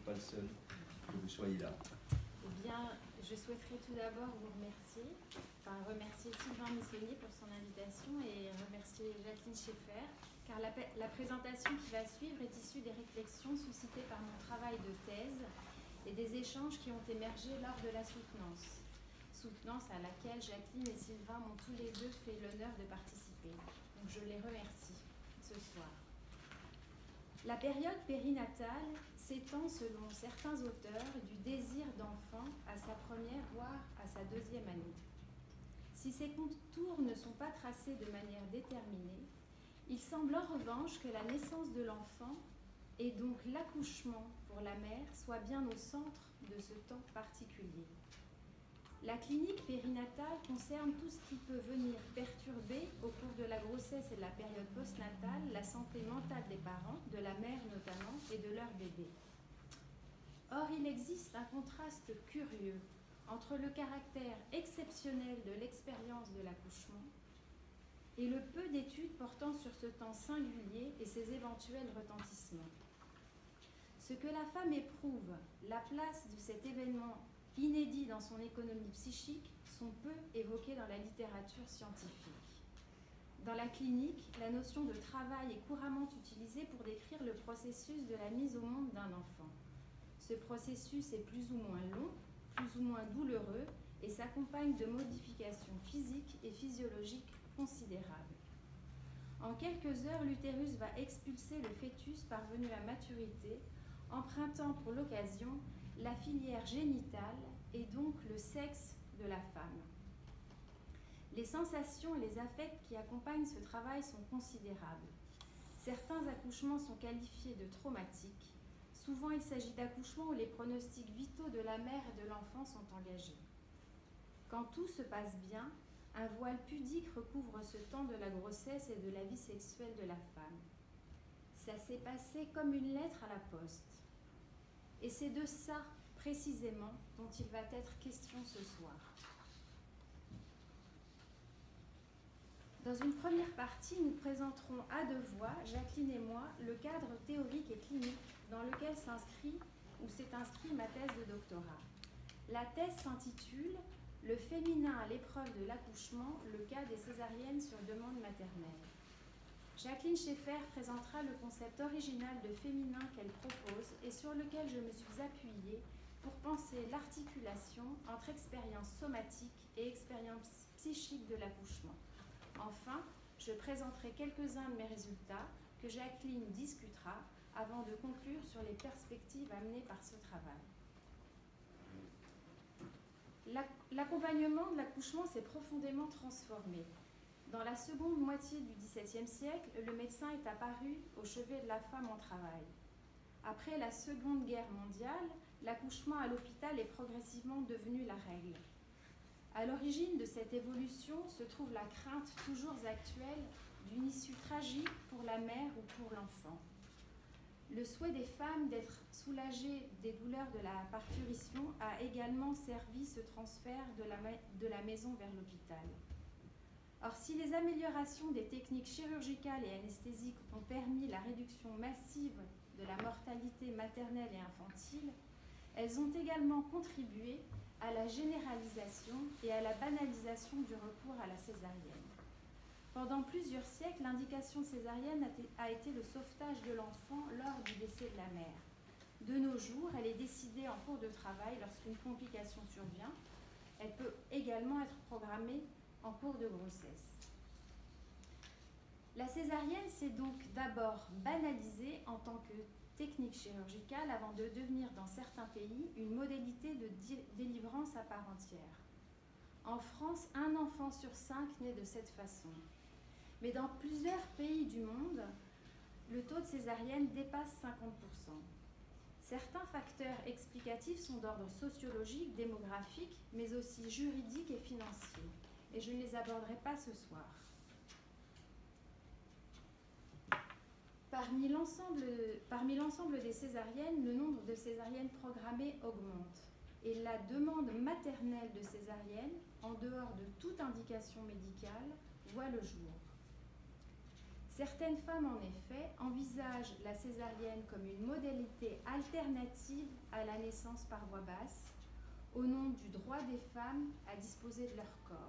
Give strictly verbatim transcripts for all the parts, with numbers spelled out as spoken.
pas le seul que vous soyez là. Eh bien, je souhaiterais tout d'abord vous remercier, enfin remercier Sylvain Missonnier pour son invitation et remercier Jacqueline Schaeffer, car la, la présentation qui va suivre est issue des réflexions suscitées par mon travail de thèse et des échanges qui ont émergé lors de la soutenance. Soutenance à laquelle Jacqueline et Sylvain m'ont tous les deux fait l'honneur de participer. Donc je les remercie ce soir. La période périnatale s'étend, selon certains auteurs, du désir d'enfant à sa première, voire à sa deuxième année. Si ces contours ne sont pas tracés de manière déterminée, il semble en revanche que la naissance de l'enfant et donc l'accouchement pour la mère soit bien au centre de ce temps particulier. La clinique périnatale concerne tout ce qui peut venir perturber au cours de la grossesse et de la période postnatale la santé mentale des parents, de la mère notamment, et de leur bébé. Or, il existe un contraste curieux entre le caractère exceptionnel de l'expérience de l'accouchement et le peu d'études portant sur ce temps singulier et ses éventuels retentissements. Ce que la femme éprouve, la place de cet événement inédits dans son économie psychique, sont peu évoqués dans la littérature scientifique. Dans la clinique, la notion de travail est couramment utilisée pour décrire le processus de la mise au monde d'un enfant. Ce processus est plus ou moins long, plus ou moins douloureux et s'accompagne de modifications physiques et physiologiques considérables. En quelques heures, l'utérus va expulser le fœtus parvenu à maturité, empruntant pour l'occasion la filière génitale et donc le sexe de la femme. Les sensations et les affects qui accompagnent ce travail sont considérables. Certains accouchements sont qualifiés de traumatiques. Souvent, il s'agit d'accouchements où les pronostics vitaux de la mère et de l'enfant sont engagés. Quand tout se passe bien, un voile pudique recouvre ce temps de la grossesse et de la vie sexuelle de la femme. Ça s'est passé comme une lettre à la poste. Et c'est de ça, précisément, dont il va être question ce soir. Dans une première partie, nous présenterons à deux voix, Jacqueline et moi, le cadre théorique et clinique dans lequel s'inscrit ou s'est inscrit ma thèse de doctorat. La thèse s'intitule « Le féminin à l'épreuve de l'accouchement, le cas des césariennes sur demande maternelle ». Jacqueline Schaeffer présentera le concept original de féminin qu'elle propose et sur lequel je me suis appuyée pour penser l'articulation entre expérience somatique et expérience psychique de l'accouchement. Enfin, je présenterai quelques-uns de mes résultats que Jacqueline discutera avant de conclure sur les perspectives amenées par ce travail. L'accompagnement de l'accouchement s'est profondément transformé. Dans la seconde moitié du dix-septième siècle, le médecin est apparu au chevet de la femme en travail. Après la Seconde Guerre mondiale, l'accouchement à l'hôpital est progressivement devenu la règle. À l'origine de cette évolution se trouve la crainte toujours actuelle d'une issue tragique pour la mère ou pour l'enfant. Le souhait des femmes d'être soulagées des douleurs de la parturition a également servi ce transfert de la, de la maison vers l'hôpital. Or, si les améliorations des techniques chirurgicales et anesthésiques ont permis la réduction massive de la mortalité maternelle et infantile, elles ont également contribué à la généralisation et à la banalisation du recours à la césarienne. Pendant plusieurs siècles, l'indication césarienne a été le sauvetage de l'enfant lors du décès de la mère. De nos jours, elle est décidée en cours de travail lorsqu'une complication survient. Elle peut également être programmée en cours de grossesse. La césarienne s'est donc d'abord banalisée en tant que technique chirurgicale avant de devenir dans certains pays une modalité de délivrance à part entière. En France, un enfant sur cinq naît de cette façon. Mais dans plusieurs pays du monde, le taux de césarienne dépasse cinquante pour cent. Certains facteurs explicatifs sont d'ordre sociologique, démographique, mais aussi juridique et financier. Et je ne les aborderai pas ce soir. Parmi l'ensemble, parmi l'ensemble des césariennes, le nombre de césariennes programmées augmente et la demande maternelle de césarienne, en dehors de toute indication médicale, voit le jour. Certaines femmes, en effet, envisagent la césarienne comme une modalité alternative à la naissance par voie basse, au nom du droit des femmes à disposer de leur corps.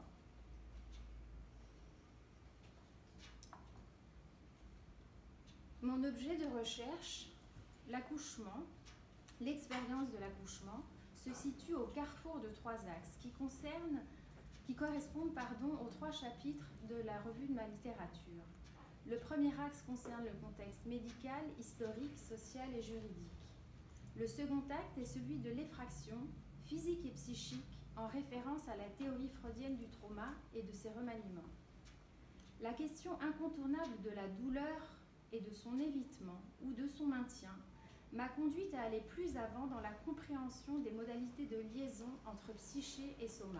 Mon objet de recherche, l'accouchement, l'expérience de l'accouchement, se situe au carrefour de trois axes qui concernent, qui correspondent pardon, aux trois chapitres de la revue de ma littérature. Le premier axe concerne le contexte médical, historique, social et juridique. Le second axe est celui de l'effraction, physique et psychique, en référence à la théorie freudienne du trauma et de ses remaniements. La question incontournable de la douleur et de son évitement ou de son maintien m'a conduite à aller plus avant dans la compréhension des modalités de liaison entre psyché et soma.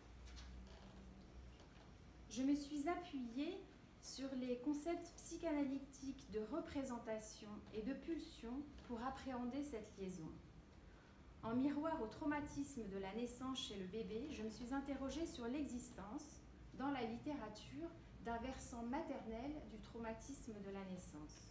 Je me suis appuyée sur les concepts psychanalytiques de représentation et de pulsion pour appréhender cette liaison. En miroir au traumatisme de la naissance chez le bébé, je me suis interrogée sur l'existence, dans la littérature, d'un versant maternel du traumatisme de la naissance.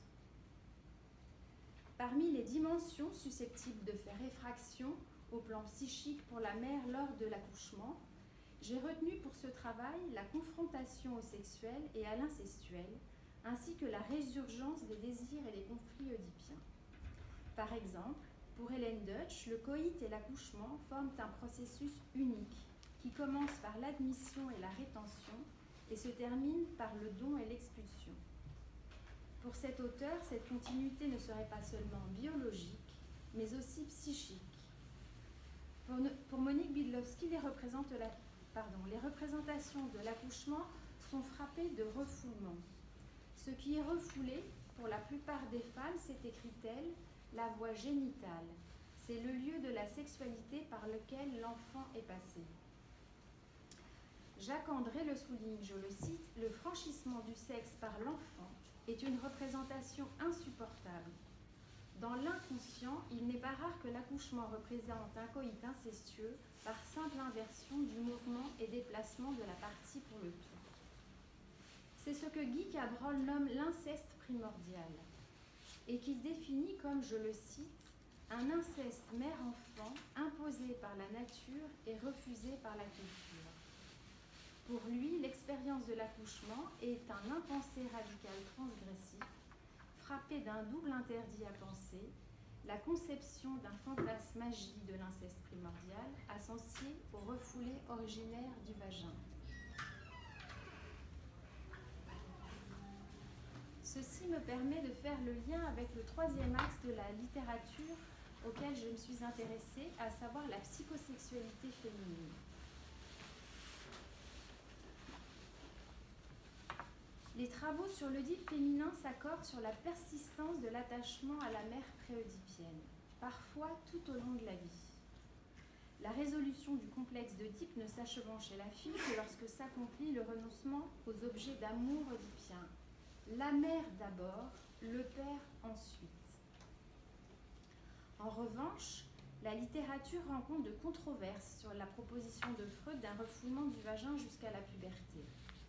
Parmi les dimensions susceptibles de faire effraction au plan psychique pour la mère lors de l'accouchement, j'ai retenu pour ce travail la confrontation au sexuel et à l'incestuel, ainsi que la résurgence des désirs et des conflits oedipiens. Par exemple, pour Hélène Deutsch, le coït et l'accouchement forment un processus unique qui commence par l'admission et la rétention et se termine par le don et l'expulsion. Pour cet auteur, cette continuité ne serait pas seulement biologique, mais aussi psychique. Pour, ne, pour Monique Bydlowski, les, représente la, pardon, les représentations de l'accouchement sont frappées de refoulement. Ce qui est refoulé, pour la plupart des femmes, c'est, écrit-elle, la voie génitale. C'est le lieu de la sexualité par lequel l'enfant est passé. Jacques André le souligne, je le cite, « Le franchissement du sexe par l'enfant est une représentation insupportable. Dans l'inconscient, il n'est pas rare que l'accouchement représente un coït incestueux par simple inversion du mouvement et déplacement de la partie pour le tout. C'est ce que Guy Cabrol nomme l'inceste primordial et qu'il définit comme, je le cite, un inceste mère-enfant imposé par la nature et refusé par la culture. Pour lui, l'expérience de l'accouchement est un impensé radical transgressif, frappé d'un double interdit à penser, la conception d'un fantasme magie de l'inceste primordial associé au refoulé originaire du vagin. Ceci me permet de faire le lien avec le troisième axe de la littérature auquel je me suis intéressée, à savoir la psychosexualité féminine. Les travaux sur l'Oedipe féminin s'accordent sur la persistance de l'attachement à la mère préoedipienne, parfois tout au long de la vie. La résolution du complexe d'Oedipe ne s'achevant chez la fille que lorsque s'accomplit le renoncement aux objets d'amour oedipiens. La mère d'abord, le père ensuite. En revanche, la littérature rencontre de controverses sur la proposition de Freud d'un refoulement du vagin jusqu'à la puberté.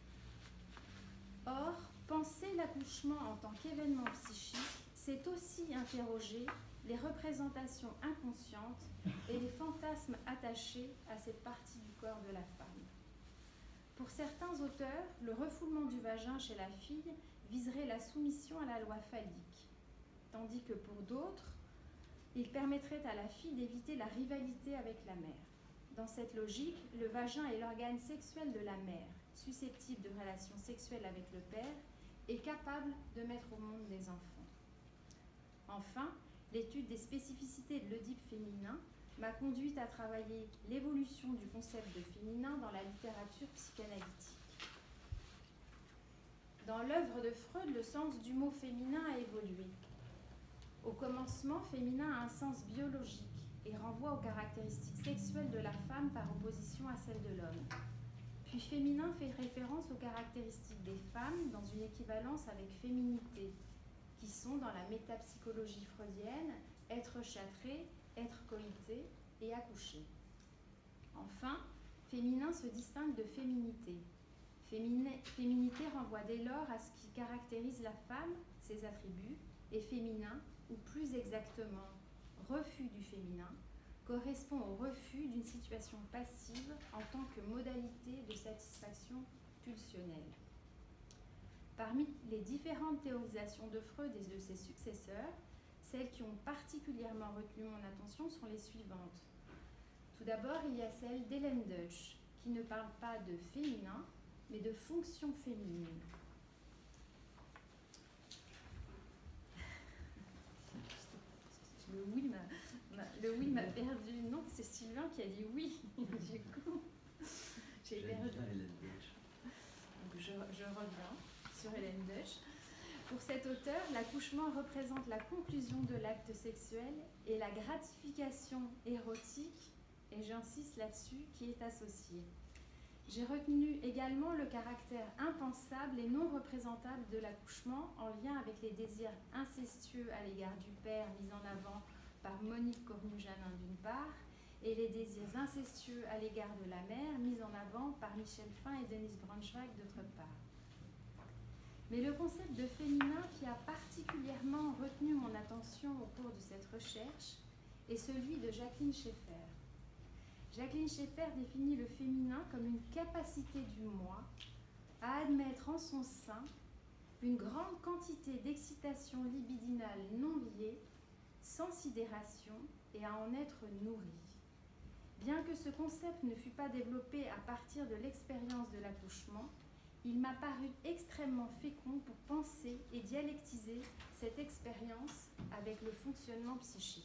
Or, penser l'accouchement en tant qu'événement psychique, c'est aussi interroger les représentations inconscientes et les fantasmes attachés à cette partie du corps de la femme. Pour certains auteurs, le refoulement du vagin chez la fille viserait la soumission à la loi phallique, tandis que pour d'autres, il permettrait à la fille d'éviter la rivalité avec la mère. Dans cette logique, le vagin est l'organe sexuel de la mère, susceptible de relations sexuelles avec le père et capable de mettre au monde des enfants. Enfin, l'étude des spécificités de l'Oedipe féminin m'a conduite à travailler l'évolution du concept de féminin dans la littérature psychanalytique. Dans l'œuvre de Freud, le sens du mot féminin a évolué. Au commencement, féminin a un sens biologique et renvoie aux caractéristiques sexuelles de la femme par opposition à celles de l'homme. Puis féminin fait référence aux caractéristiques des femmes dans une équivalence avec féminité, qui sont dans la métapsychologie freudienne être châtré, être coïté et accouché. Enfin, féminin se distingue de féminité. Féminité renvoie dès lors à ce qui caractérise la femme, ses attributs, et féminin, ou plus exactement refus du féminin, correspond au refus d'une situation passive en tant que modalité de satisfaction pulsionnelle. Parmi les différentes théorisations de Freud et de ses successeurs, celles qui ont particulièrement retenu mon attention sont les suivantes. Tout d'abord, il y a celle d'Hélène Deutsch, qui ne parle pas de féminin, mais de fonction féminine. Le oui m'a, le oui m'a perdu. Non, c'est Sylvain qui a dit oui. Du coup, j'ai perdu. Donc je, je reviens sur Hélène Deutsch. Pour cet auteur, l'accouchement représente la conclusion de l'acte sexuel et la gratification érotique, et j'insiste là-dessus, qui est associée. J'ai retenu également le caractère impensable et non représentable de l'accouchement en lien avec les désirs incestueux à l'égard du père mis en avant par Monique Cornu-Janin d'une part et les désirs incestueux à l'égard de la mère mis en avant par Michel Fin et Denise Braunschweig d'autre part. Mais le concept de féminin qui a particulièrement retenu mon attention au cours de cette recherche est celui de Jacqueline Schaeffer. Jacqueline Schaeffer définit le féminin comme une capacité du moi à admettre en son sein une grande quantité d'excitation libidinale non liée, sans sidération, et à en être nourrie. Bien que ce concept ne fût pas développé à partir de l'expérience de l'accouchement, il m'a paru extrêmement fécond pour penser et dialectiser cette expérience avec le fonctionnement psychique.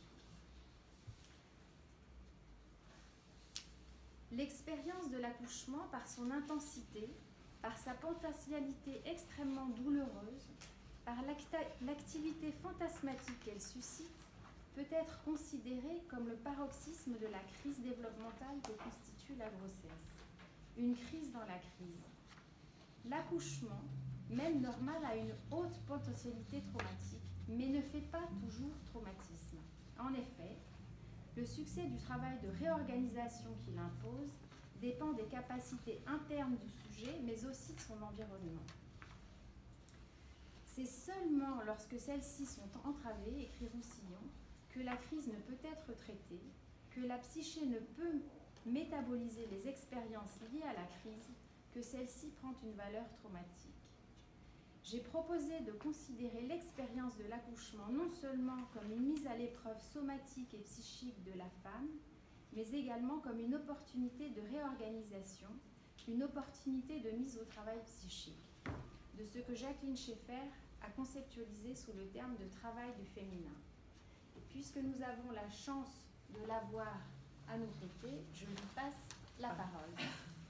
L'expérience de l'accouchement, par son intensité, par sa potentialité extrêmement douloureuse, par l'activité fantasmatique qu'elle suscite, peut être considérée comme le paroxysme de la crise développementale que constitue la grossesse. Une crise dans la crise. L'accouchement, même normal, a une haute potentialité traumatique, mais ne fait pas toujours traumatisme. En effet, le succès du travail de réorganisation qu'il impose dépend des capacités internes du sujet, mais aussi de son environnement. C'est seulement lorsque celles-ci sont entravées, écrit Roussillon, que la crise ne peut être traitée, que la psyché ne peut métaboliser les expériences liées à la crise, que celle-ci prend une valeur traumatique. J'ai proposé de considérer l'expérience de l'accouchement non seulement comme une mise à l'épreuve somatique et psychique de la femme, mais également comme une opportunité de réorganisation, une opportunité de mise au travail psychique, de ce que Jacqueline Schaeffer a conceptualisé sous le terme de travail du féminin. Et puisque nous avons la chance de l'avoir à nos côtés, je lui passe la parole.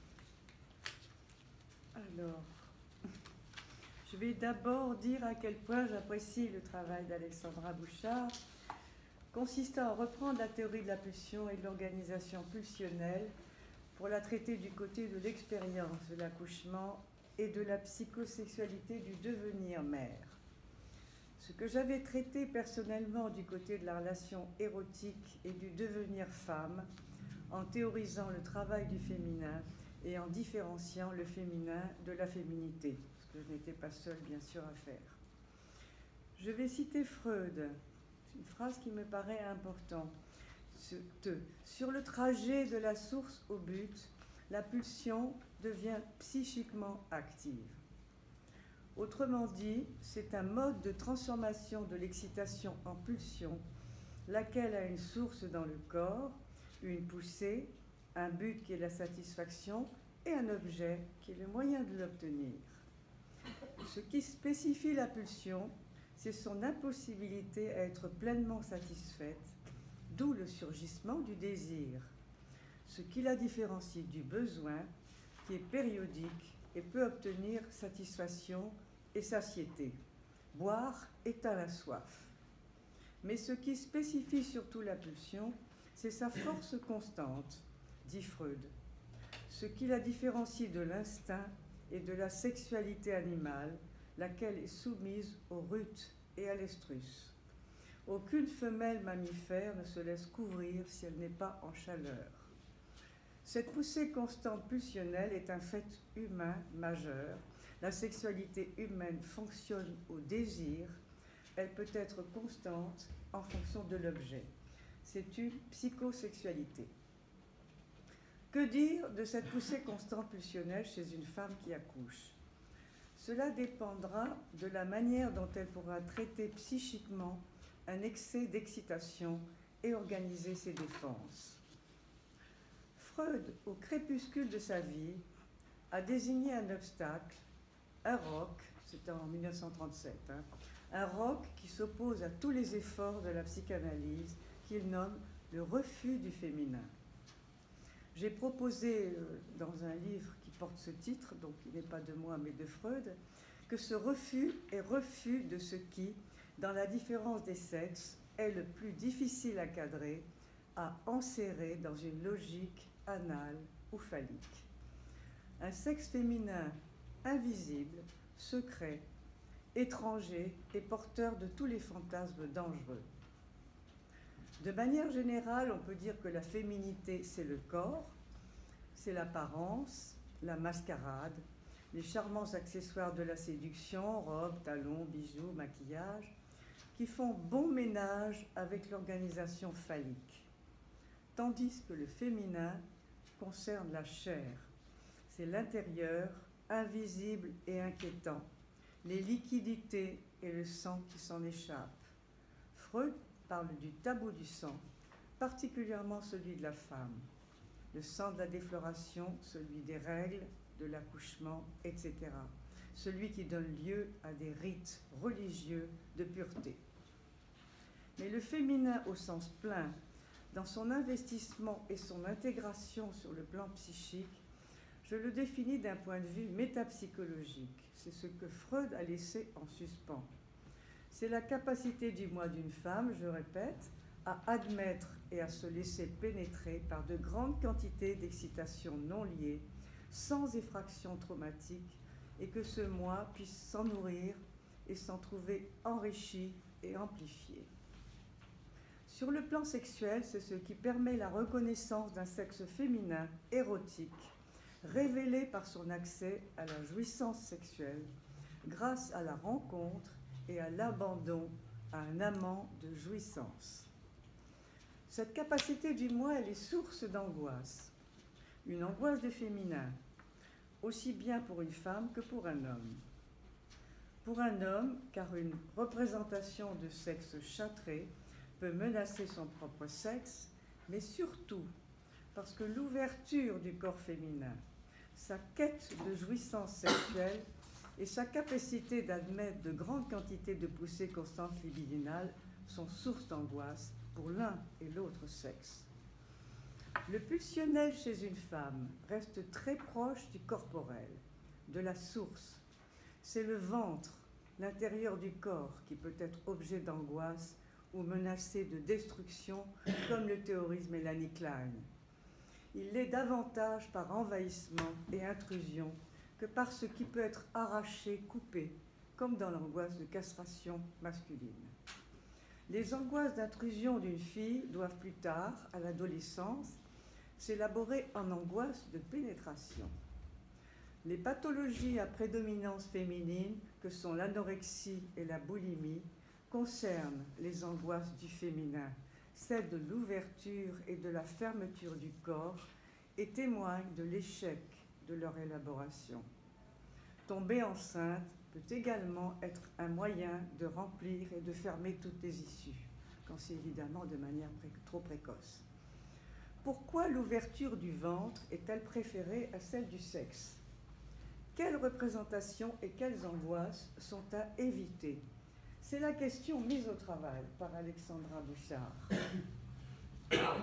Alors, je vais d'abord dire à quel point j'apprécie le travail d'Alexandra Bouchard, consistant à reprendre la théorie de la pulsion et de l'organisation pulsionnelle pour la traiter du côté de l'expérience de l'accouchement et de la psychosexualité du devenir mère. Ce que j'avais traité personnellement du côté de la relation érotique et du devenir femme, en théorisant le travail du féminin et en différenciant le féminin de la féminité, ce que je n'étais pas seule, bien sûr, à faire. Je vais citer Freud, une phrase qui me paraît importante. Sur le trajet de la source au but, la pulsion devient psychiquement active. Autrement dit, c'est un mode de transformation de l'excitation en pulsion, laquelle a une source dans le corps, une poussée, un but qui est la satisfaction et un objet qui est le moyen de l'obtenir. Ce qui spécifie la pulsion, c'est son impossibilité à être pleinement satisfaite, d'où le surgissement du désir, ce qui la différencie du besoin, qui est périodique et peut obtenir satisfaction et satiété. Boire éteint la soif. Mais ce qui spécifie surtout la pulsion, c'est sa force constante, dit Freud, ce qui la différencie de l'instinct et de la sexualité animale, laquelle est soumise au rut et à l'estrus. Aucune femelle mammifère ne se laisse couvrir si elle n'est pas en chaleur. Cette poussée constante pulsionnelle est un fait humain majeur. La sexualité humaine fonctionne au désir. Elle peut être constante en fonction de l'objet. C'est une psychosexualité. Que dire de cette poussée constante pulsionnelle chez une femme qui accouche? Cela dépendra de la manière dont elle pourra traiter psychiquement un excès d'excitation et organiser ses défenses. Freud, au crépuscule de sa vie, a désigné un obstacle, un roc, c'était en mille neuf cent trente-sept, hein, un roc qui s'oppose à tous les efforts de la psychanalyse, qu'il nomme le refus du féminin. J'ai proposé euh, dans un livre qui porte ce titre, donc il n'est pas de moi mais de Freud, que ce refus est refus de ce qui, dans la différence des sexes, est le plus difficile à cadrer, à enserrer dans une logique anale ou phallique. Un sexe féminin invisible, secret, étranger et porteur de tous les fantasmes dangereux. De manière générale, on peut dire que la féminité, c'est le corps, c'est l'apparence, la mascarade, les charmants accessoires de la séduction, robes, talons, bijoux, maquillage, qui font bon ménage avec l'organisation phallique. Tandis que le féminin concerne la chair. C'est l'intérieur, invisible et inquiétant, les liquidités et le sang qui s'en échappent. Freud parle du tabou du sang, particulièrement celui de la femme. Le sang de la défloration, celui des règles, de l'accouchement, et cetera. Celui qui donne lieu à des rites religieux de pureté. Mais le féminin au sens plein, dans son investissement et son intégration sur le plan psychique, je le définis d'un point de vue métapsychologique. C'est ce que Freud a laissé en suspens. C'est la capacité du moi d'une femme, je répète, à admettre et à se laisser pénétrer par de grandes quantités d'excitation non liées, sans effraction traumatique, et que ce moi puisse s'en nourrir et s'en trouver enrichi et amplifié. Sur le plan sexuel, c'est ce qui permet la reconnaissance d'un sexe féminin érotique, révélé par son accès à la jouissance sexuelle, grâce à la rencontre et à l'abandon à un amant de jouissance. Cette capacité du moi, elle est source d'angoisse. Une angoisse du féminin, aussi bien pour une femme que pour un homme. Pour un homme, car une représentation de sexe châtré peut menacer son propre sexe, mais surtout parce que l'ouverture du corps féminin, sa quête de jouissance sexuelle et sa capacité d'admettre de grandes quantités de poussées constantes libidinales sont source d'angoisse pour l'un et l'autre sexe. Le pulsionnel chez une femme reste très proche du corporel, de la source. C'est le ventre, l'intérieur du corps, qui peut être objet d'angoisse ou menacé de destruction, comme le théorise Mélanie Klein. Il l'est davantage par envahissement et intrusion que par ce qui peut être arraché, coupé, comme dans l'angoisse de castration masculine. Les angoisses d'intrusion d'une fille doivent plus tard, à l'adolescence, s'élaborer en angoisse de pénétration. Les pathologies à prédominance féminine, que sont l'anorexie et la boulimie, concernent les angoisses du féminin, celles de l'ouverture et de la fermeture du corps, et témoignent de l'échec de leur élaboration. Tomber enceinte peut également être un moyen de remplir et de fermer toutes les issues, quand c'est évidemment de manière pré- trop précoce. Pourquoi l'ouverture du ventre est-elle préférée à celle du sexe? Quelles représentations et quelles angoisses sont à éviter? C'est la question mise au travail par Alexandra Bouchard. Alors,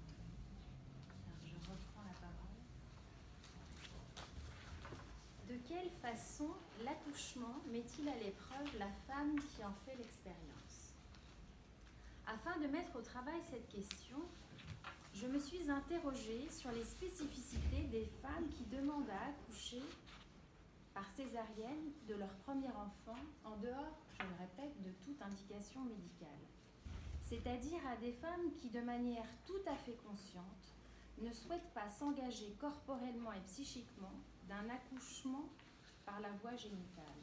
je reprends la parole. De quelle façon l'accouchement met-il à l'épreuve la femme qui en fait l'expérience? Afin de mettre au travail cette question, je me suis interrogée sur les spécificités des femmes qui demandent à accoucher par césarienne de leur premier enfant, en dehors, je le répète, de toute indication médicale. C'est-à-dire à des femmes qui, de manière tout à fait consciente, ne souhaitent pas s'engager corporellement et psychiquement d'un accouchement par la voie génitale.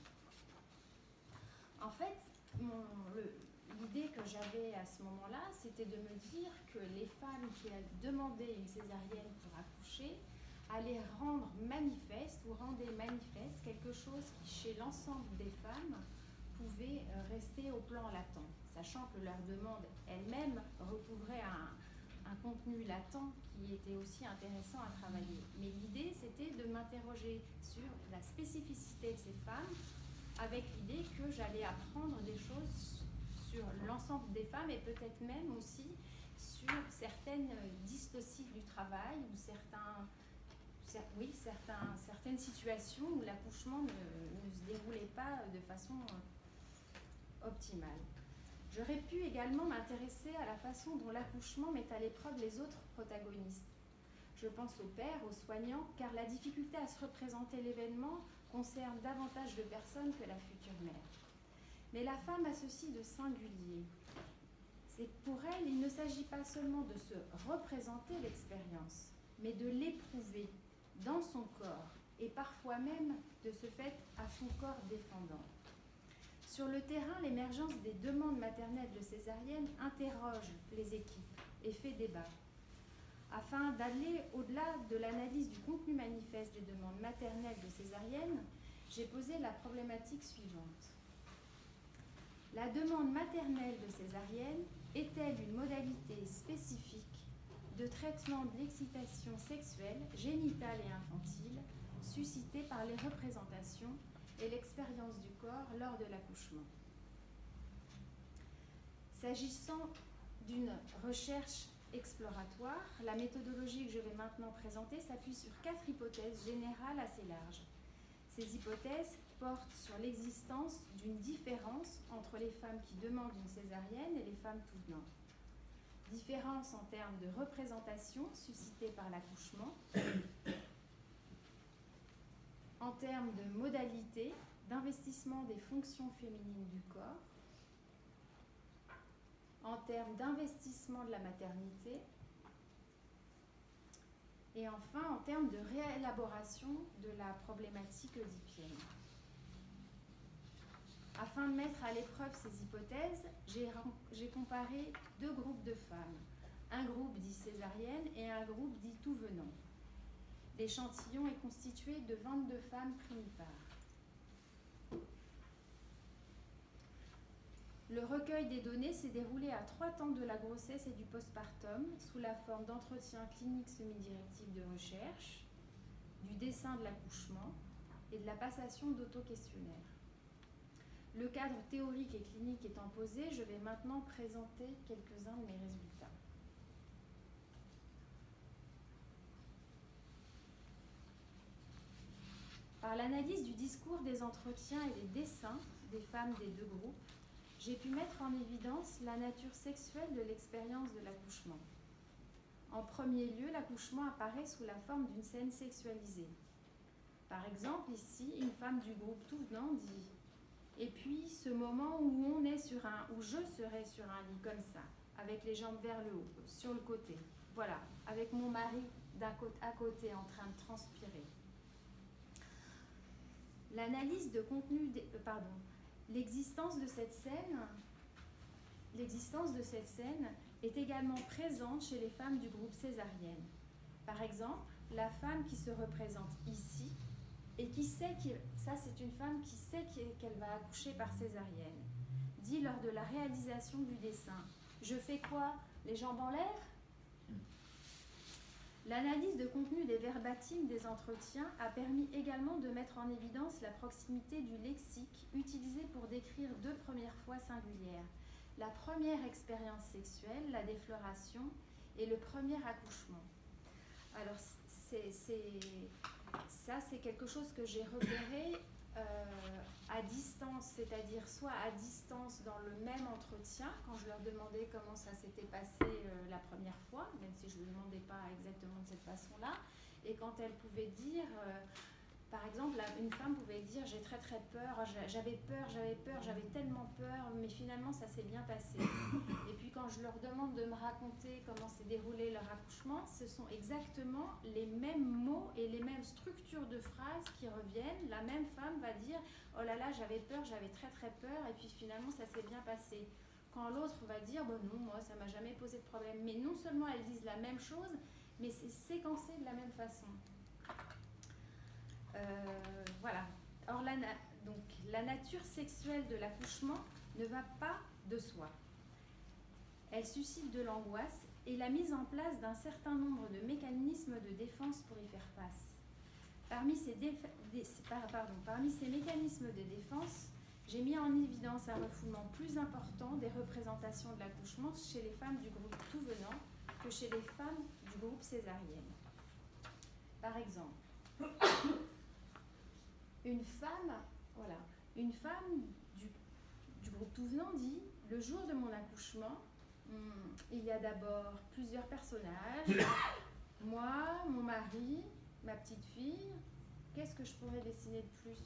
En fait, l'idée que j'avais à ce moment-là, c'était de me dire que les femmes qui demandaient une césarienne pour accoucher allaient rendre manifeste ou rendaient manifeste quelque chose qui, chez l'ensemble des femmes, pouvait rester au plan latent, sachant que leur demande elle-même recouvrait un, un contenu latent qui était aussi intéressant à travailler. Mais l'idée, c'était de m'interroger sur la spécificité de ces femmes, avec l'idée que j'allais apprendre des choses sur l'ensemble des femmes et peut-être même aussi sur certaines dystocies du travail ou certains, cer oui, certains, certaines situations où l'accouchement ne, ne se déroulait pas de façon optimale. J'aurais pu également m'intéresser à la façon dont l'accouchement met à l'épreuve les autres protagonistes. Je pense aux pères, aux soignants, car la difficulté à se représenter l'événement concerne davantage de personnes que la future mère. Mais la femme a ceci de singulier. C'est que pour elle, il ne s'agit pas seulement de se représenter l'expérience, mais de l'éprouver dans son corps et parfois même de ce fait à son corps défendant. Sur le terrain, l'émergence des demandes maternelles de césarienne interroge les équipes et fait débat. Afin d'aller au-delà de l'analyse du contenu manifeste des demandes maternelles de césarienne, j'ai posé la problématique suivante. La demande maternelle de césarienne est-elle une modalité spécifique de traitement de l'excitation sexuelle, génitale et infantile, suscitée par les représentations et l'expérience du corps lors de l'accouchement? S'agissant d'une recherche exploratoire, la méthodologie que je vais maintenant présenter s'appuie sur quatre hypothèses générales assez larges. Ces hypothèses portent sur l'existence d'une différence entre les femmes qui demandent une césarienne et les femmes tout venant. Différence en termes de représentation suscitée par l'accouchement, en termes de modalité d'investissement des fonctions féminines du corps, en termes d'investissement de la maternité, et enfin en termes de réélaboration de la problématique oedipienne. Afin de mettre à l'épreuve ces hypothèses, j'ai comparé deux groupes de femmes, un groupe dit césarienne et un groupe dit tout venant. L'échantillon est constitué de vingt-deux femmes primipares. Le recueil des données s'est déroulé à trois temps de la grossesse et du postpartum sous la forme d'entretiens cliniques semi-directifs de recherche, du dessin de l'accouchement et de la passation d'auto-questionnaires. Le cadre théorique et clinique étant posé, je vais maintenant présenter quelques-uns de mes résultats. Par l'analyse du discours des entretiens et des dessins des femmes des deux groupes, j'ai pu mettre en évidence la nature sexuelle de l'expérience de l'accouchement. En premier lieu, l'accouchement apparaît sous la forme d'une scène sexualisée. Par exemple, ici, une femme du groupe tout venant dit « Et puis, ce moment où on est sur un, où je serai sur un lit comme ça, avec les jambes vers le haut, sur le côté, voilà, avec mon mari côté, à côté en train de transpirer. » L'analyse de contenu, de, euh, pardon, l'existence de cette scène, l'existence de cette scène est également présente chez les femmes du groupe césarienne. Par exemple, la femme qui se représente ici et qui sait que ça c'est une femme qui sait qu'elle va accoucher par césarienne, dit lors de la réalisation du dessin, je fais quoi? Les jambes en l'air? L'analyse de contenu des verbatims des entretiens a permis également de mettre en évidence la proximité du lexique utilisé pour décrire deux premières fois singulières. La première expérience sexuelle, la défloration, et le premier accouchement. Alors, c'est, c'est, ça, c'est quelque chose que j'ai repéré euh, à distance, c'est-à-dire soit à distance dans le même entretien, quand je leur demandais comment ça s'était passé euh, la première fois, même si je ne le demandais pas exactement de cette façon-là, et quand elles pouvaient dire, euh, par exemple, une femme pouvait dire « j'ai très très peur, j'avais peur, j'avais peur, j'avais tellement peur, mais finalement ça s'est bien passé ». Et puis quand je leur demande de me raconter comment s'est déroulé leur accouchement, l'accouchement, ce sont exactement les mêmes mots et les mêmes structures de phrases qui reviennent. La même femme va dire « Oh là là, j'avais peur, j'avais très très peur, et puis finalement ça s'est bien passé ». Quand l'autre va dire bon, « Non, moi ça m'a jamais posé de problème ». Mais non seulement elles disent la même chose, mais c'est séquencé de la même façon. Euh, voilà. Or, la, na donc, la nature sexuelle de l'accouchement ne va pas de soi. Elle suscite de l'angoisse et la mise en place d'un certain nombre de mécanismes de défense pour y faire face. Parmi ces, dé pardon, parmi ces mécanismes de défense, j'ai mis en évidence un refoulement plus important des représentations de l'accouchement chez les femmes du groupe tout venant que chez les femmes du groupe césarienne. Par exemple, une femme, voilà, une femme du, du groupe tout venant dit « Le jour de mon accouchement, hum, il y a d'abord plusieurs personnages, moi, mon mari, ma petite fille, qu'est-ce que je pourrais dessiner de plus ?»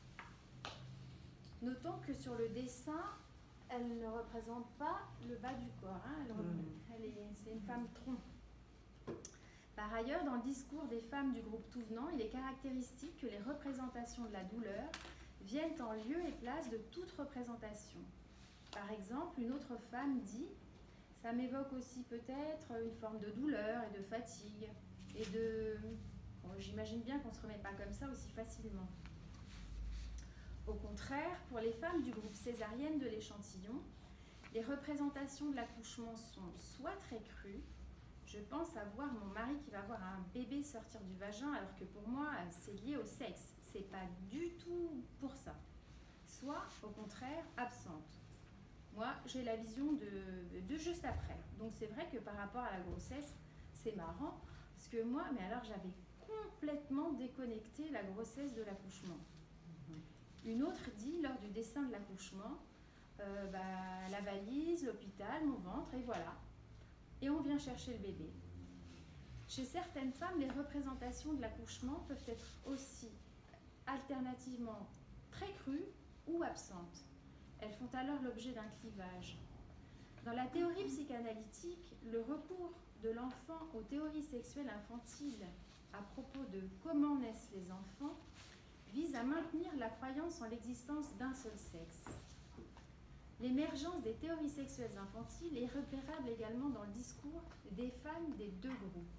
Notons que sur le dessin, elle ne représente pas le bas du corps, hein, elle, mmh. elle est, c'est une femme tronc. Par ailleurs, dans le discours des femmes du groupe tout venant, il est caractéristique que les représentations de la douleur viennent en lieu et place de toute représentation. Par exemple, une autre femme dit « Ça m'évoque aussi peut-être une forme de douleur et de fatigue, et de... Bon, j'imagine bien qu'on ne se remet pas comme ça aussi facilement. » Au contraire, pour les femmes du groupe césarienne de l'échantillon, les représentations de l'accouchement sont soit très crues, je pense à voir mon mari qui va voir un bébé sortir du vagin, alors que pour moi, c'est lié au sexe. C'est pas du tout pour ça. Soit, au contraire, absente. Moi, j'ai la vision de, de juste après. Donc, c'est vrai que par rapport à la grossesse, c'est marrant, parce que moi, mais alors, j'avais complètement déconnecté la grossesse de l'accouchement. Une autre dit, lors du dessin de l'accouchement, euh, bah, la valise, l'hôpital, mon ventre, et voilà. Et on vient chercher le bébé. Chez certaines femmes, les représentations de l'accouchement peuvent être aussi alternativement très crues ou absentes. Elles font alors l'objet d'un clivage. Dans la théorie psychanalytique, le recours de l'enfant aux théories sexuelles infantiles à propos de comment naissent les enfants vise à maintenir la croyance en l'existence d'un seul sexe. L'émergence des théories sexuelles infantiles est repérable également dans le discours des femmes des deux groupes.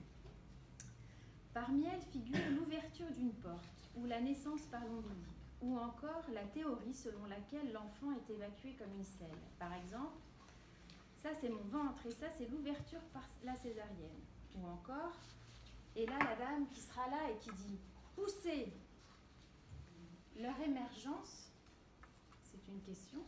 Parmi elles figure l'ouverture d'une porte ou la naissance par l'ombilic, ou encore la théorie selon laquelle l'enfant est évacué comme une selle. Par exemple, ça c'est mon ventre et ça c'est l'ouverture par la césarienne. Ou encore, et là la dame qui sera là et qui dit « poussez ». Leur émergence, c'est une question,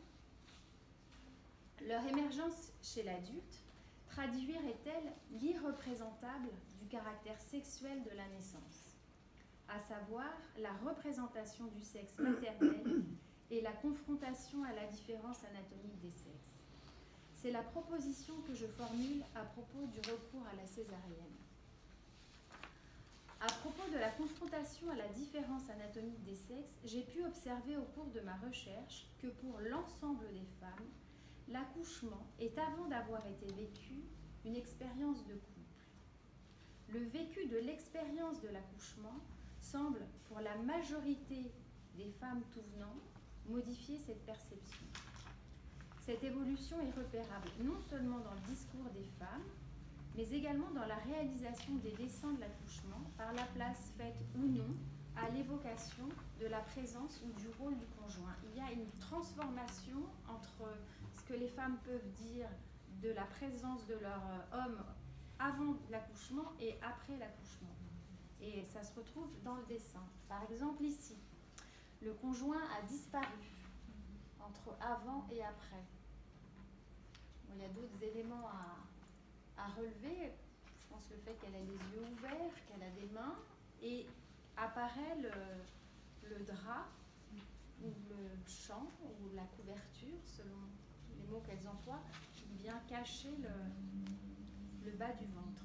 leur émergence chez l'adulte traduirait-elle l'irreprésentable du caractère sexuel de la naissance, à savoir la représentation du sexe maternel et la confrontation à la différence anatomique des sexes? C'est la proposition que je formule à propos du recours à la césarienne. À propos de la confrontation à la différence anatomique des sexes, j'ai pu observer au cours de ma recherche que pour l'ensemble des femmes, l'accouchement est, avant d'avoir été vécu, une expérience de couple. Le vécu de l'expérience de l'accouchement semble, pour la majorité des femmes tout venant, modifier cette perception. Cette évolution est repérable non seulement dans le discours des femmes, mais également dans la réalisation des dessins de l'accouchement, par la place faite ou non à l'évocation de la présence ou du rôle du conjoint. Il y a une transformation entre ce que les femmes peuvent dire de la présence de leur homme avant l'accouchement et après l'accouchement. Et ça se retrouve dans le dessin. Par exemple ici, le conjoint a disparu entre avant et après. Bon, il y a d'autres éléments à, à relever. Je pense le fait qu'elle a les yeux ouverts, qu'elle a des mains, et apparaît le, le drap ou le champ ou la couverture, selon les mots qu'elles emploient, qui vient cacher le, le bas du ventre.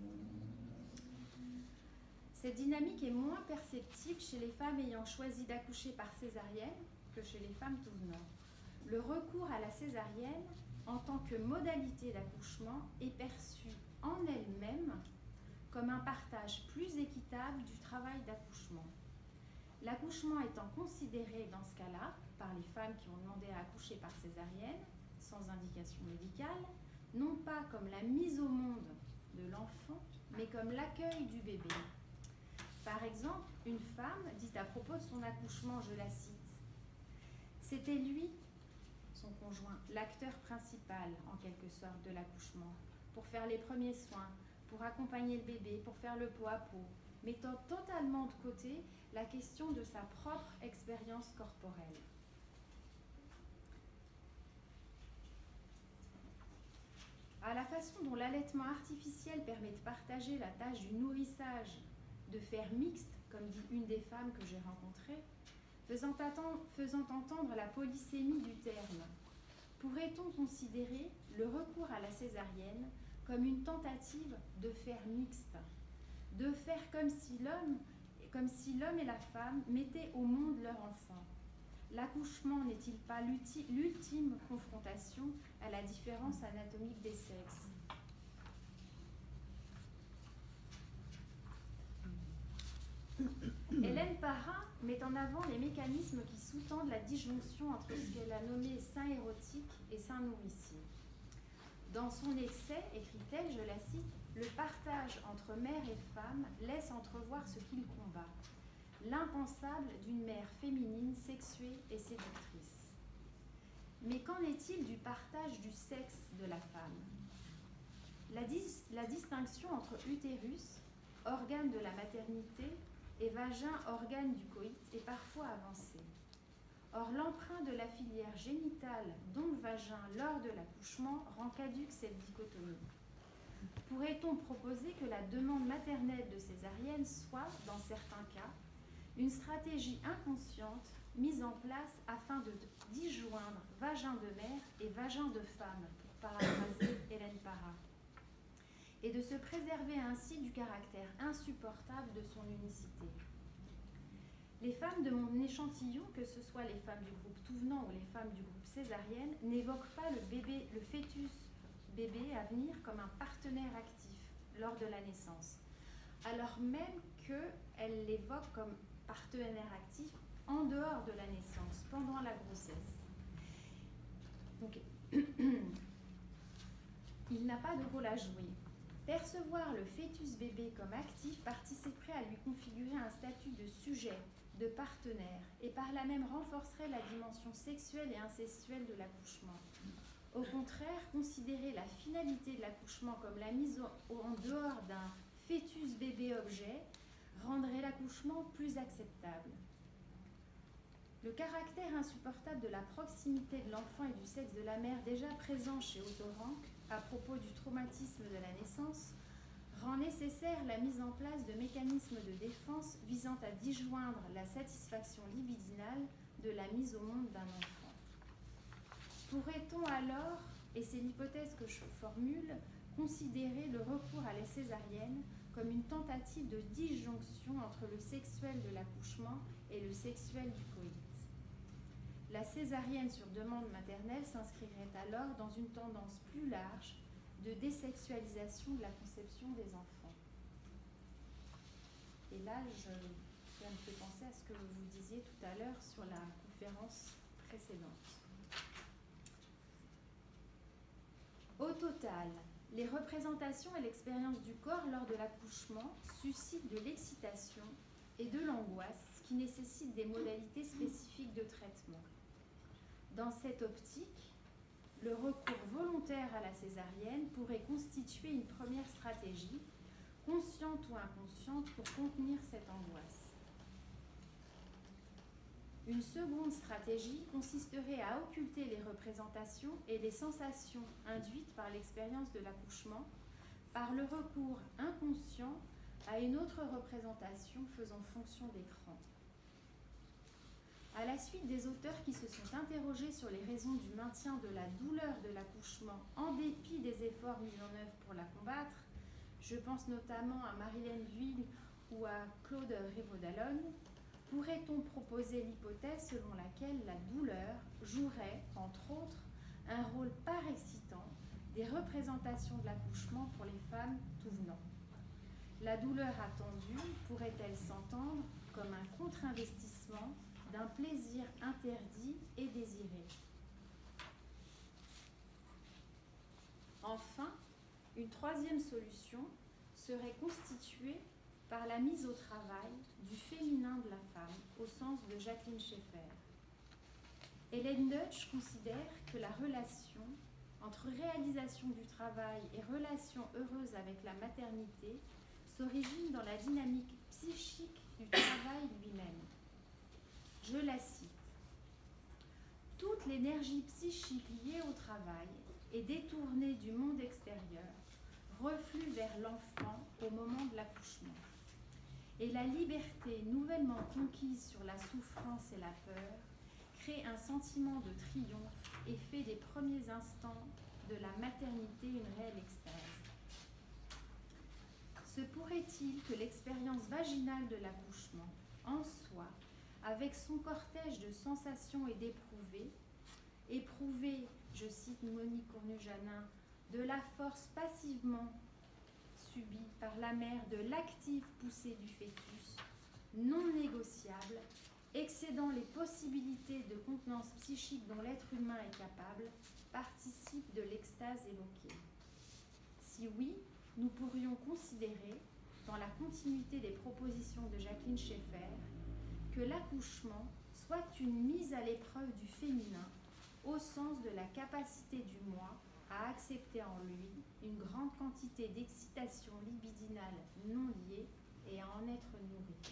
Cette dynamique est moins perceptible chez les femmes ayant choisi d'accoucher par césarienne que chez les femmes tout venant. Le recours à la césarienne en tant que modalité d'accouchement est perçu en elle-même comme un partage plus équitable du travail d'accouchement. L'accouchement étant considéré dans ce cas-là, par les femmes qui ont demandé à accoucher par césarienne, sans indication médicale, non pas comme la mise au monde de l'enfant, mais comme l'accueil du bébé. Par exemple, une femme dit à propos de son accouchement, je la cite, « C'était lui, son conjoint, l'acteur principal, en quelque sorte, de l'accouchement, pour faire les premiers soins, pour accompagner le bébé, pour faire le pot à pot, mettant totalement de côté la question de sa propre expérience corporelle. » À la façon dont l'allaitement artificiel permet de partager la tâche du nourrissage de faire mixte, comme dit une des femmes que j'ai rencontrées, faisant, attendre, faisant entendre la polysémie du terme, pourrait-on considérer le recours à la césarienne comme une tentative de faire mixte, de faire comme si l'homme, comme si l'homme et la femme mettaient au monde leur enfant? L'accouchement n'est-il pas l'ultime confrontation à la différence anatomique des sexes? Hélène Parra met en avant les mécanismes qui sous-tendent la disjonction entre ce qu'elle a nommé sein érotique et sein nourricier. Dans son excès, écrit-elle, je la cite, « Le partage entre mère et femme laisse entrevoir ce qu'il combat, l'impensable d'une mère féminine sexuée et séductrice. » Mais qu'en est-il du partage du sexe de la femme? La, dis la distinction entre utérus, organe de la maternité, et vagin, organe du coït, est parfois avancée. Or, l'emprunt de la filière génitale, dont le vagin, lors de l'accouchement, rend caduque cette dichotomie. Pourrait-on proposer que la demande maternelle de césarienne soit, dans certains cas, une stratégie inconsciente mise en place afin de disjoindre vagin de mère et vagin de femme, pour paraphraser Hélène Parra, et de se préserver ainsi du caractère insupportable de son unicité. Les femmes de mon échantillon, que ce soit les femmes du groupe tout venant ou les femmes du groupe césarienne, n'évoquent pas le bébé, le fœtus bébé à venir comme un partenaire actif lors de la naissance, alors même qu'elles l'évoquent comme partenaire actif en dehors de la naissance, pendant la grossesse. Donc, il n'a pas de rôle à jouer. Percevoir le fœtus bébé comme actif participerait à lui configurer un statut de sujet, de partenaire, et par là même renforcerait la dimension sexuelle et incestuelle de l'accouchement. Au contraire, considérer la finalité de l'accouchement comme la mise au, en dehors d'un fœtus bébé objet rendrait l'accouchement plus acceptable. Le caractère insupportable de la proximité de l'enfant et du sexe de la mère déjà présent chez Otto Rank à propos du traumatisme de la naissance rend nécessaire la mise en place de mécanismes de défense visant à disjoindre la satisfaction libidinale de la mise au monde d'un enfant. Pourrait-on alors, et c'est l'hypothèse que je formule, considérer le recours à la césarienne comme une tentative de disjonction entre le sexuel de l'accouchement et le sexuel du coït? La césarienne sur demande maternelle s'inscrirait alors dans une tendance plus large de désexualisation de la conception des enfants. Et là, je, ça me fait penser à ce que vous disiez tout à l'heure sur la conférence précédente. Au total, les représentations et l'expérience du corps lors de l'accouchement suscitent de l'excitation et de l'angoisse qui nécessitent des modalités spécifiques de traitement. Dans cette optique, le recours volontaire à la césarienne pourrait constituer une première stratégie, consciente ou inconsciente, pour contenir cette angoisse. Une seconde stratégie consisterait à occulter les représentations et les sensations induites par l'expérience de l'accouchement par le recours inconscient à une autre représentation faisant fonction d'écran. À la suite des auteurs qui se sont interrogés sur les raisons du maintien de la douleur de l'accouchement en dépit des efforts mis en œuvre pour la combattre, je pense notamment à Marilyn Vuille ou à Claude Rivaud-Dallon, pourrait-on proposer l'hypothèse selon laquelle la douleur jouerait, entre autres, un rôle par excitant des représentations de l'accouchement pour les femmes tout venant? La douleur attendue pourrait-elle s'entendre comme un contre-investissement d'un plaisir interdit et désiré? Enfin, une troisième solution serait constituée par la mise au travail du féminin de la femme, au sens de Jacqueline Schaeffer. Hélène Deutsch considère que la relation entre réalisation du travail et relation heureuse avec la maternité s'origine dans la dynamique psychique du travail lui-même. Je la cite. « Toute l'énergie psychique liée au travail est détournée du monde extérieur, reflue vers l'enfant au moment de l'accouchement. Et la liberté nouvellement conquise sur la souffrance et la peur crée un sentiment de triomphe et fait des premiers instants de la maternité une réelle extase. Se pourrait-il que l'expérience vaginale de l'accouchement, en soi, avec son cortège de sensations et d'éprouvés, éprouver, je cite Monique Cornu-Janin, de la force passivement subie par la mère de l'active poussée du fœtus, non négociable, excédant les possibilités de contenance psychique dont l'être humain est capable, participe de l'extase évoquée. Si oui, nous pourrions considérer, dans la continuité des propositions de Jacqueline Schaeffer, que l'accouchement soit une mise à l'épreuve du féminin au sens de la capacité du moi à accepter en lui une grande quantité d'excitation libidinale non liée et à en être nourrie.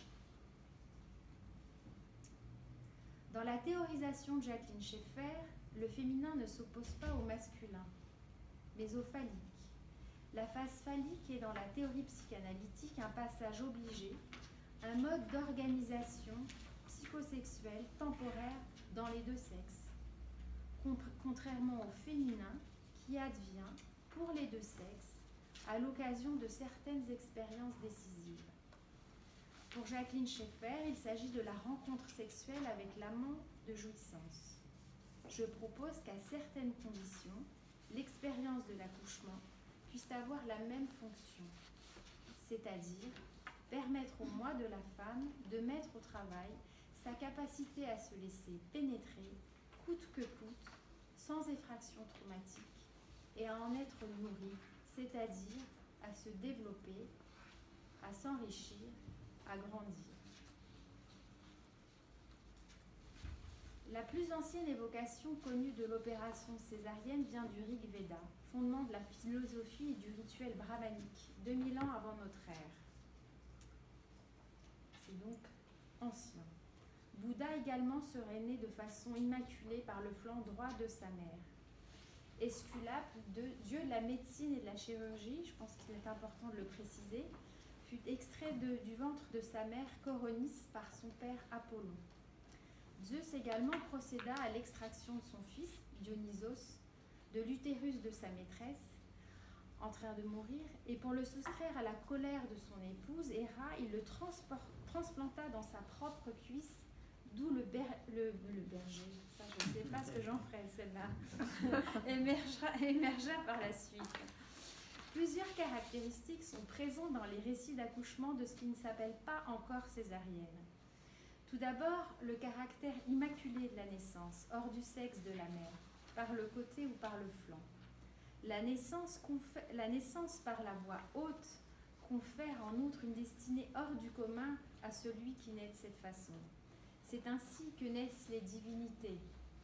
Dans la théorisation de Jacqueline Schaeffer, le féminin ne s'oppose pas au masculin, mais au phallique. La phase phallique est dans la théorie psychanalytique un passage obligé, un mode d'organisation psychosexuelle temporaire dans les deux sexes, contrairement au féminin qui advient pour les deux sexes à l'occasion de certaines expériences décisives. Pour Jacqueline Schaeffer, il s'agit de la rencontre sexuelle avec l'amant de jouissance. Je propose qu'à certaines conditions, l'expérience de l'accouchement puisse avoir la même fonction, c'est-à-dire permettre au moi de la femme de mettre au travail sa capacité à se laisser pénétrer, coûte que coûte, sans effraction traumatique, et à en être nourrie, c'est-à-dire à se développer, à s'enrichir, à grandir. La plus ancienne évocation connue de l'opération césarienne vient du Rig Veda, fondement de la philosophie et du rituel brahmanique, deux mille ans avant notre ère. C'est donc ancien. Bouddha également serait né de façon immaculée par le flanc droit de sa mère. Esculape, de, dieu de la médecine et de la chirurgie, je pense qu'il est important de le préciser, fut extrait de, du ventre de sa mère Coronis par son père Apollon. Zeus également procéda à l'extraction de son fils, Dionysos, de l'utérus de sa maîtresse, en train de mourir, et pour le soustraire à la colère de son épouse, Héra, il le transplanta dans sa propre cuisse, d'où le, ber le, le berger, ça je ne sais pas ce que j'en ferai celle-là, émergea, émergea par la suite. Plusieurs caractéristiques sont présentes dans les récits d'accouchement de ce qui ne s'appelle pas encore césarienne. Tout d'abord, le caractère immaculé de la naissance, hors du sexe de la mère, par le côté ou par le flanc. La naissance, la naissance par la voie haute confère en outre une destinée hors du commun à celui qui naît de cette façon. C'est ainsi que naissent les divinités.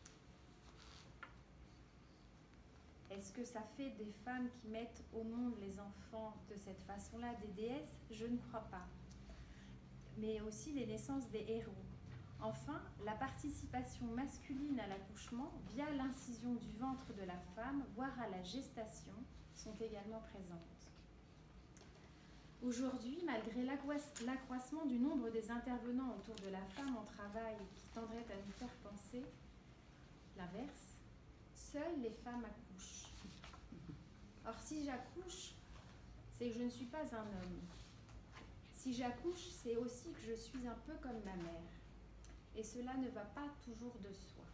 Est-ce que ça fait des femmes qui mettent au monde les enfants de cette façon-là des déesses? Je ne crois pas. Mais aussi les naissances des héros. Enfin, la participation masculine à l'accouchement via l'incision du ventre de la femme, voire à la gestation, sont également présentes. Aujourd'hui, malgré l'accroissement du nombre des intervenants autour de la femme en travail qui tendrait à nous faire penser l'inverse, seules les femmes accouchent. Or, si j'accouche, c'est que je ne suis pas un homme. Si j'accouche, c'est aussi que je suis un peu comme ma mère. Et cela ne va pas toujours de soi.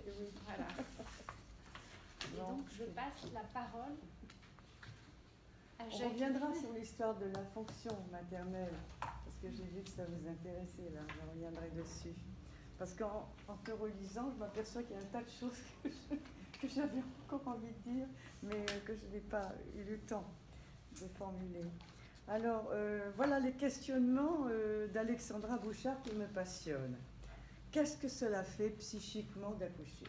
Voilà. Et donc, je passe la parole à On Jacqueline. reviendra sur l'histoire de la fonction maternelle, parce que j'ai vu que ça vous intéressait, là, je reviendrai dessus. Parce qu'en en te relisant, je m'aperçois qu'il y a un tas de choses que, je, que j'avais encore envie de dire, mais que je n'ai pas eu le temps de formuler. Alors, euh, voilà les questionnements euh, d'Alexandra Bouchard qui me passionnent. Qu'est-ce que cela fait psychiquement d'accoucher?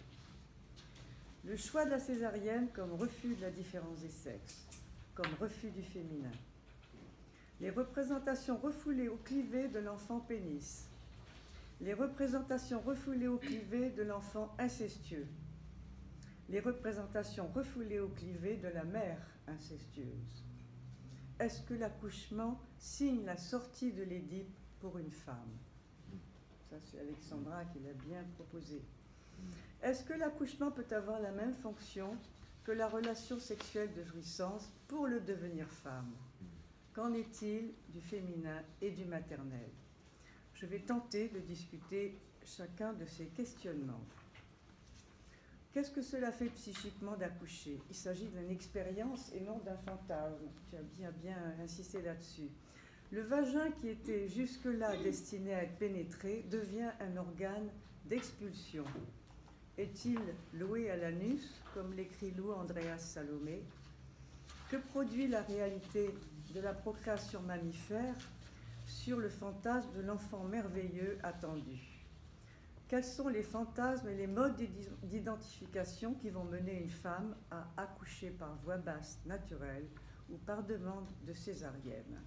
Le choix de la césarienne comme refus de la différence des sexes, comme refus du féminin. Les représentations refoulées ou clivées de l'enfant pénis. Les représentations refoulées ou clivées de l'enfant incestueux. Les représentations refoulées ou clivées de la mère incestueuse. Est-ce que l'accouchement signe la sortie de l'Édipe pour une femme? Ça, c'est Alexandra qui l'a bien proposé. Est-ce que l'accouchement peut avoir la même fonction que la relation sexuelle de jouissance pour le devenir femme? Qu'en est-il du féminin et du maternel? Je vais tenter de discuter chacun de ces questionnements. Qu'est-ce que cela fait psychiquement d'accoucher? Il s'agit d'une expérience et non d'un fantasme. Tu as bien, bien insisté là-dessus. Le vagin qui était jusque-là destiné à être pénétré devient un organe d'expulsion. Est-il loué à l'anus, comme l'écrit Lou Andreas Salomé? Que produit la réalité de la procréation mammifère sur le fantasme de l'enfant merveilleux attendu? Quels sont les fantasmes et les modes d'identification qui vont mener une femme à accoucher par voie basse naturelle ou par demande de césarienne?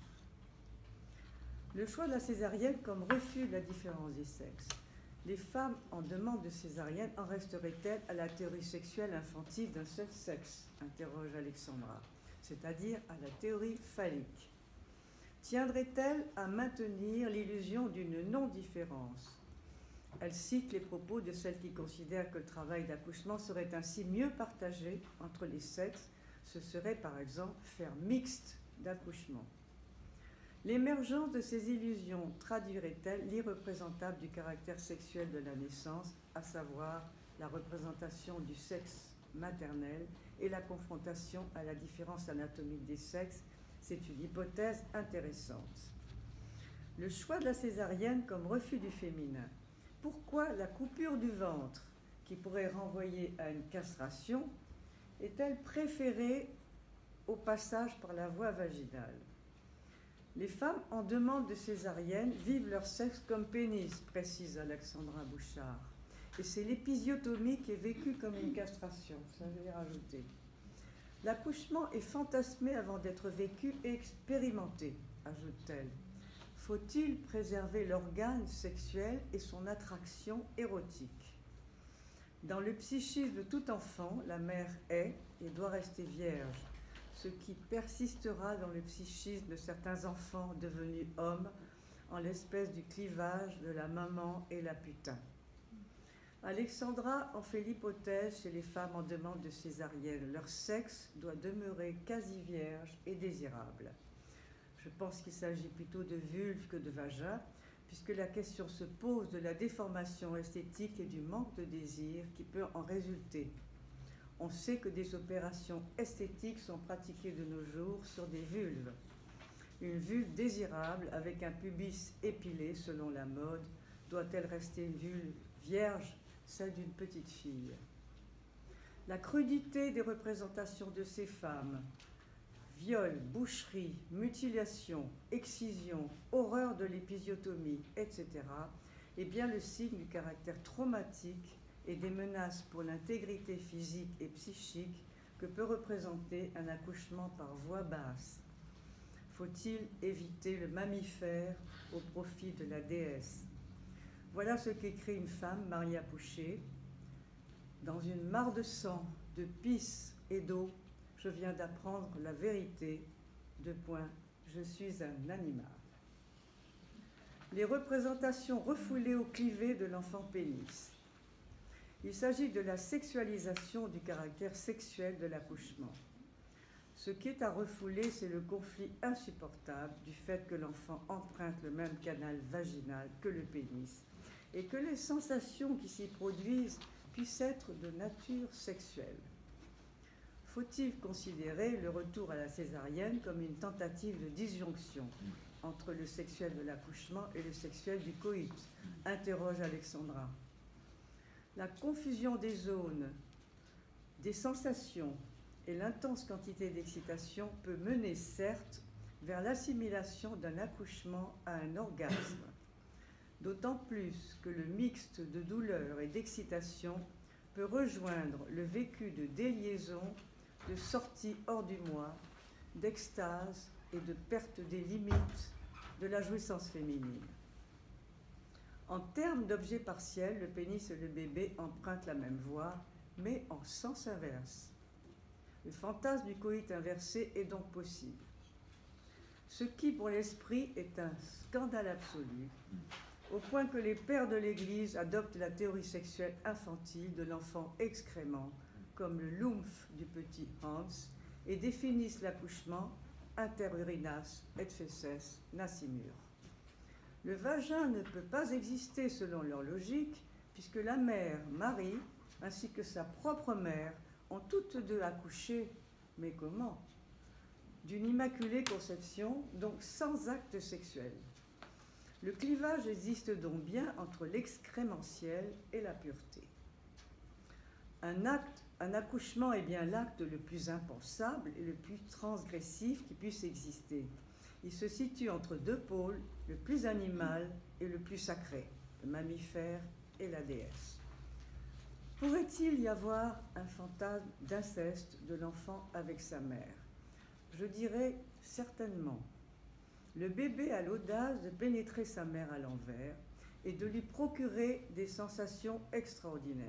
Le choix de la césarienne comme refus de la différence des sexes. Les femmes en demande de césarienne en resteraient-elles à la théorie sexuelle infantile d'un seul sexe? Interroge Alexandra, c'est-à-dire à la théorie phallique. Tiendrait-elle à maintenir l'illusion d'une non-différence? Elle cite les propos de celles qui considèrent que le travail d'accouchement serait ainsi mieux partagé entre les sexes. Ce serait par exemple faire mixte d'accouchement. L'émergence de ces illusions traduirait-elle l'irreprésentable du caractère sexuel de la naissance, à savoir la représentation du sexe maternel et la confrontation à la différence anatomique des sexes? C'est une hypothèse intéressante. Le choix de la césarienne comme refus du féminin. Pourquoi la coupure du ventre, qui pourrait renvoyer à une castration, est-elle préférée au passage par la voie vaginale? Les femmes en demande de césarienne vivent leur sexe comme pénis, précise Alexandra Bouchard. Et c'est l'épisiotomie qui est vécue comme une castration, ça je vais rajouter. L'accouchement est fantasmé avant d'être vécu et expérimenté, ajoute-t-elle. Faut-il préserver l'organe sexuel et son attraction érotique? Dans le psychisme de tout enfant, la mère est et doit rester vierge, ce qui persistera dans le psychisme de certains enfants devenus hommes en l'espèce du clivage de la maman et la putain. Alexandra en fait l'hypothèse chez les femmes en demande de césarienne. Leur sexe doit demeurer quasi vierge et désirable. Je pense qu'il s'agit plutôt de vulve que de vagin, puisque la question se pose de la déformation esthétique et du manque de désir qui peut en résulter. On sait que des opérations esthétiques sont pratiquées de nos jours sur des vulves. Une vulve désirable avec un pubis épilé selon la mode, doit-elle rester une vulve vierge, celle d'une petite fille? La crudité des représentations de ces femmes, viol, boucherie, mutilation, excision, horreur de l'épisiotomie, et cetera, est bien le signe du caractère traumatique et des menaces pour l'intégrité physique et psychique que peut représenter un accouchement par voie basse. Faut-il éviter le mammifère au profit de la déesse? Voilà ce qu'écrit une femme, Maria Pouchet. Dans une mare de sang, de pisse et d'eau, je viens d'apprendre la vérité. Deux points, je suis un animal. Les représentations refoulées ou clivées de l'enfant pénis. Il s'agit de la sexualisation du caractère sexuel de l'accouchement. Ce qui est à refouler, c'est le conflit insupportable du fait que l'enfant emprunte le même canal vaginal que le pénis et que les sensations qui s'y produisent puissent être de nature sexuelle. faut-il considérer le retour à la césarienne comme une tentative de disjonction entre le sexuel de l'accouchement et le sexuel du coït? Interroge Alexandra. La confusion des zones, des sensations et l'intense quantité d'excitation peut mener, certes, vers l'assimilation d'un accouchement à un orgasme, d'autant plus que le mixte de douleur et d'excitation peut rejoindre le vécu de déliaison, de sortie hors du moi, d'extase et de perte des limites de la jouissance féminine. En termes d'objets partiels, le pénis et le bébé empruntent la même voie, mais en sens inverse. Le fantasme du coït inversé est donc possible. Ce qui, pour l'esprit, est un scandale absolu, au point que les pères de l'Église adoptent la théorie sexuelle infantile de l'enfant excrément, comme le lymphe du petit Hans, et définissent l'accouchement interurinas et fesses nascimur. Le vagin ne peut pas exister selon leur logique, puisque la mère, Marie, ainsi que sa propre mère, ont toutes deux accouché, mais comment? D'une immaculée conception, donc sans acte sexuel. Le clivage existe donc bien entre l'excrémentiel et la pureté. Un acte, un accouchement est bien l'acte le plus impensable et le plus transgressif qui puisse exister. Il se situe entre deux pôles, le plus animal et le plus sacré, le mammifère et la déesse. Pourrait-il y avoir un fantasme d'inceste de l'enfant avec sa mère? Je dirais certainement. Le bébé a l'audace de pénétrer sa mère à l'envers et de lui procurer des sensations extraordinaires.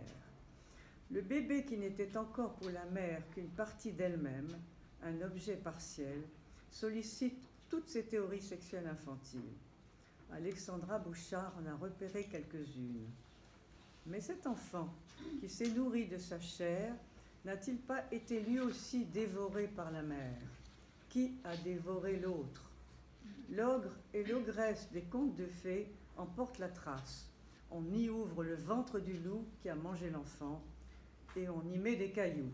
Le bébé qui n'était encore pour la mère qu'une partie d'elle-même, un objet partiel, sollicite toutes ces théories sexuelles infantiles. Alexandra Bouchard en a repéré quelques-unes. Mais cet enfant qui s'est nourri de sa chair n'a-t-il pas été lui aussi dévoré par la mère? Qui a dévoré l'autre? L'ogre et l'ogresse des contes de fées en portent la trace. On y ouvre le ventre du loup qui a mangé l'enfant et on y met des cailloux.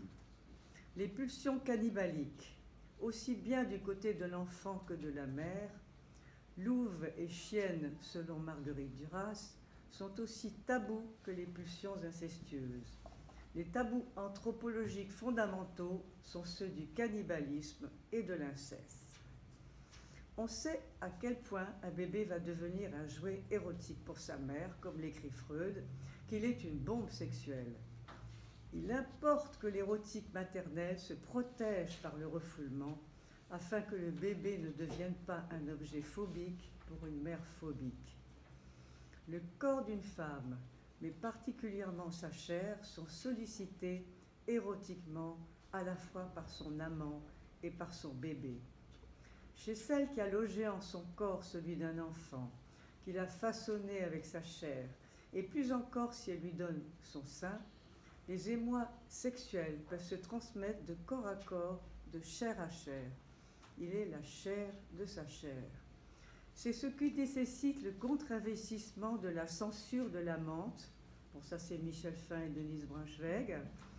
Les pulsions cannibaliques, aussi bien du côté de l'enfant que de la mère, louve et chienne selon Marguerite Duras, sont aussi tabous que les pulsions incestueuses. Les tabous anthropologiques fondamentaux sont ceux du cannibalisme et de l'inceste. On sait à quel point un bébé va devenir un jouet érotique pour sa mère, comme l'écrit Freud, qu'il est une bombe sexuelle. Il importe que l'érotique maternelle se protège par le refoulement, afin que le bébé ne devienne pas un objet phobique pour une mère phobique. Le corps d'une femme, mais particulièrement sa chair, sont sollicités érotiquement à la fois par son amant et par son bébé. Chez celle qui a logé en son corps celui d'un enfant, qu'il a façonné avec sa chair, et plus encore si elle lui donne son sein, les émois sexuels peuvent se transmettre de corps à corps, de chair à chair. Il est la chair de sa chair. C'est ce qui nécessite le contre-investissement de la censure de l'amante, bon ça c'est Michel Fin et Denise Braunschweig,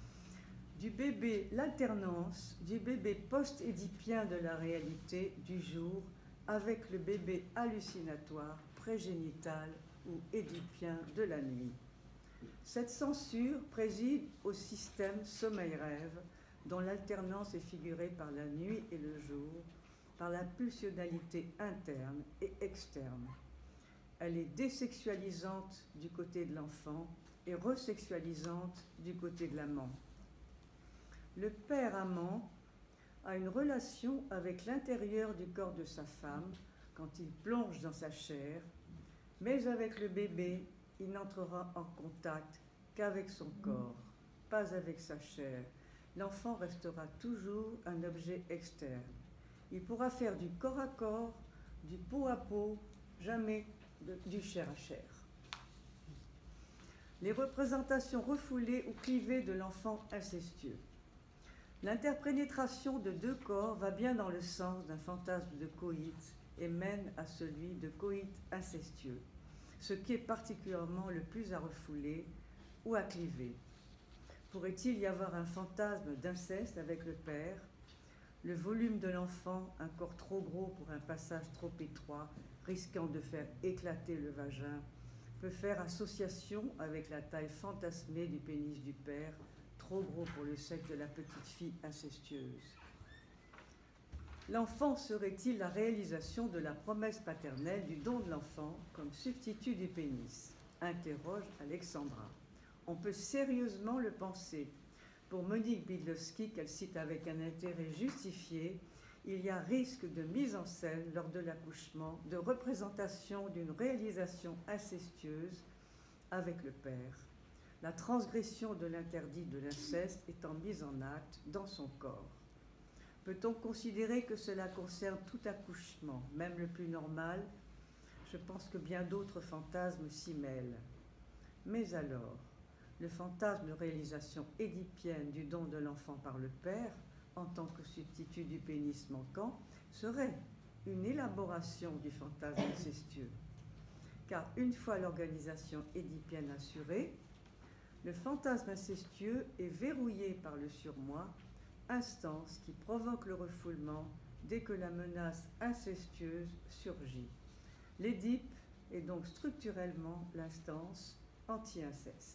du bébé, l'alternance du bébé post-édipien de la réalité du jour avec le bébé hallucinatoire, prégénital ou édipien de la nuit. Cette censure préside au système sommeil-rêve dont l'alternance est figurée par la nuit et le jour, par la pulsionalité interne et externe. Elle est désexualisante du côté de l'enfant et resexualisante du côté de l'amant. Le père amant a une relation avec l'intérieur du corps de sa femme quand il plonge dans sa chair, mais avec le bébé, il n'entrera en contact qu'avec son corps, pas avec sa chair. L'enfant restera toujours un objet externe. Il pourra faire du corps à corps, du peau à peau, jamais de, du chair à chair. Les représentations refoulées ou privées de l'enfant incestueux. L'interpénétration de deux corps va bien dans le sens d'un fantasme de coït et mène à celui de coït incestueux, ce qui est particulièrement le plus à refouler ou à cliver. Pourrait-il y avoir un fantasme d'inceste avec le père? Le volume de l'enfant, un corps trop gros pour un passage trop étroit, risquant de faire éclater le vagin, peut faire association avec la taille fantasmée du pénis du père, trop gros pour le sexe de la petite fille incestueuse. L'enfant serait-il la réalisation de la promesse paternelle du don de l'enfant comme substitut du pénis? Interroge Alexandra. On peut sérieusement le penser. Pour Monique Bydlowski, qu'elle cite avec un intérêt justifié, il y a risque de mise en scène lors de l'accouchement, de représentation d'une réalisation incestueuse avec le père, la transgression de l'interdit de l'inceste étant mise en acte dans son corps. Peut-on considérer que cela concerne tout accouchement, même le plus normal? Je pense que bien d'autres fantasmes s'y mêlent. Mais alors, le fantasme de réalisation édipienne du don de l'enfant par le père, en tant que substitut du pénis manquant, serait une élaboration du fantasme incestueux. Car une fois l'organisation édipienne assurée, le fantasme incestueux est verrouillé par le surmoi, instance qui provoque le refoulement dès que la menace incestueuse surgit. L'Édipe est donc structurellement l'instance anti-inceste.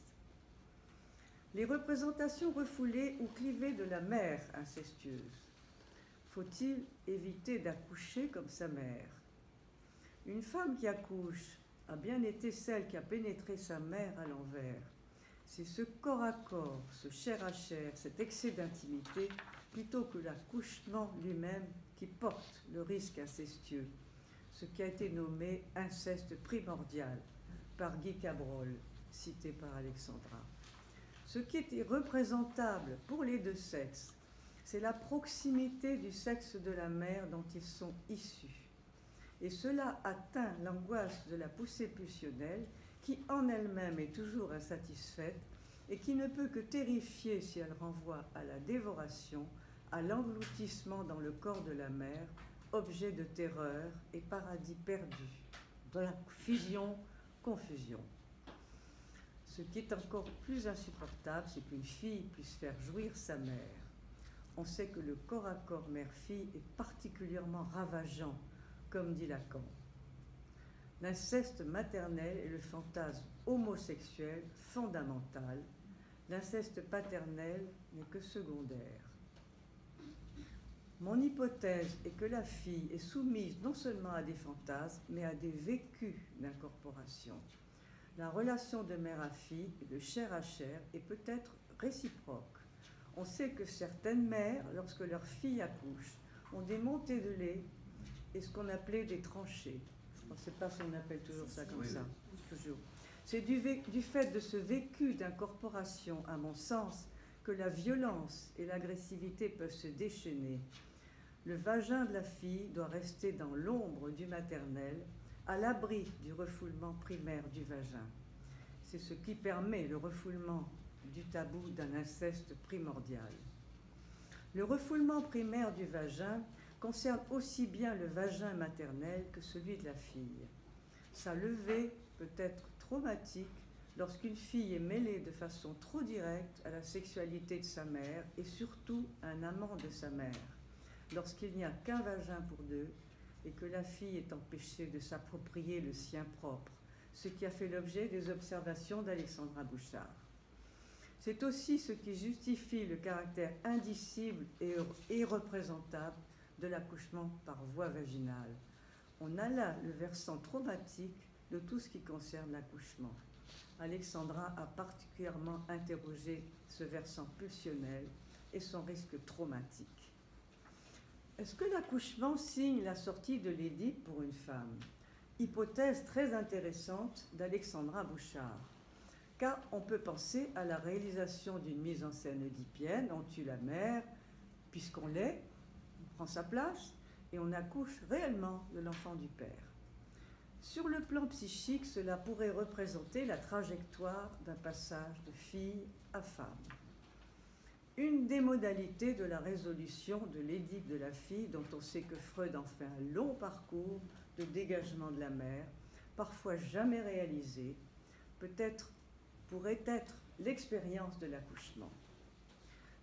Les représentations refoulées ou clivées de la mère incestueuse. Faut-il éviter d'accoucher comme sa mère? Une femme qui accouche a bien été celle qui a pénétré sa mère à l'envers. C'est ce corps à corps, ce chair à chair, cet excès d'intimité, plutôt que l'accouchement lui-même, qui porte le risque incestueux, ce qui a été nommé inceste primordial par Guy Cabrol, cité par Alexandra. Ce qui était représentable pour les deux sexes, c'est la proximité du sexe de la mère dont ils sont issus. Et cela atteint l'angoisse de la poussée pulsionnelle qui en elle-même est toujours insatisfaite et qui ne peut que terrifier si elle renvoie à la dévoration, à l'engloutissement dans le corps de la mère, objet de terreur et paradis perdu, de la fusion-confusion. Ce qui est encore plus insupportable, c'est qu'une fille puisse faire jouir sa mère. On sait que le corps à corps mère-fille est particulièrement ravageant, comme dit Lacan. L'inceste maternel est le fantasme homosexuel fondamental. L'inceste paternel n'est que secondaire. Mon hypothèse est que la fille est soumise non seulement à des fantasmes, mais à des vécus d'incorporation. La relation de mère à fille et de chair à chair est peut-être réciproque. On sait que certaines mères, lorsque leur fille accouche, ont des montées de lait et ce qu'on appelait des tranchées. Je ne sais pas si on appelle toujours ça comme ça. Toujours. C'est du, du fait de ce vécu d'incorporation, à mon sens, que la violence et l'agressivité peuvent se déchaîner. Le vagin de la fille doit rester dans l'ombre du maternel, à l'abri du refoulement primaire du vagin. C'est ce qui permet le refoulement du tabou d'un inceste primordial. Le refoulement primaire du vagin concerne aussi bien le vagin maternel que celui de la fille. Sa levée peut être traumatique lorsqu'une fille est mêlée de façon trop directe à la sexualité de sa mère et surtout à un amant de sa mère, lorsqu'il n'y a qu'un vagin pour deux et que la fille est empêchée de s'approprier le sien propre, ce qui a fait l'objet des observations d'Alexandra Bouchard. C'est aussi ce qui justifie le caractère indicible et irreprésentable de l'accouchement par voie vaginale. On a là le versant traumatique de tout ce qui concerne l'accouchement. Alexandra a particulièrement interrogé ce versant pulsionnel et son risque traumatique. Est-ce que l'accouchement signe la sortie de l'Édipe pour une femme? Hypothèse très intéressante d'Alexandra Bouchard. Car on peut penser à la réalisation d'une mise en scène édipienne, on tue la mère, puisqu'on l'est, on prend sa place, et on accouche réellement de l'enfant du père. Sur le plan psychique, cela pourrait représenter la trajectoire d'un passage de fille à femme. Une des modalités de la résolution de l'Édipe de la fille, dont on sait que Freud en fait un long parcours de dégagement de la mère, parfois jamais réalisé, peut-être pourrait être l'expérience de l'accouchement.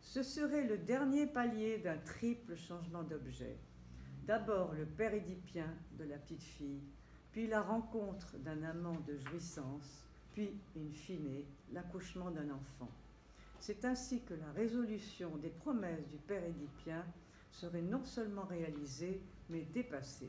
Ce serait le dernier palier d'un triple changement d'objet. D'abord le péridipien de la petite fille, puis la rencontre d'un amant de jouissance, puis, in fine, l'accouchement d'un enfant. C'est ainsi que la résolution des promesses du péridipien serait non seulement réalisée, mais dépassée.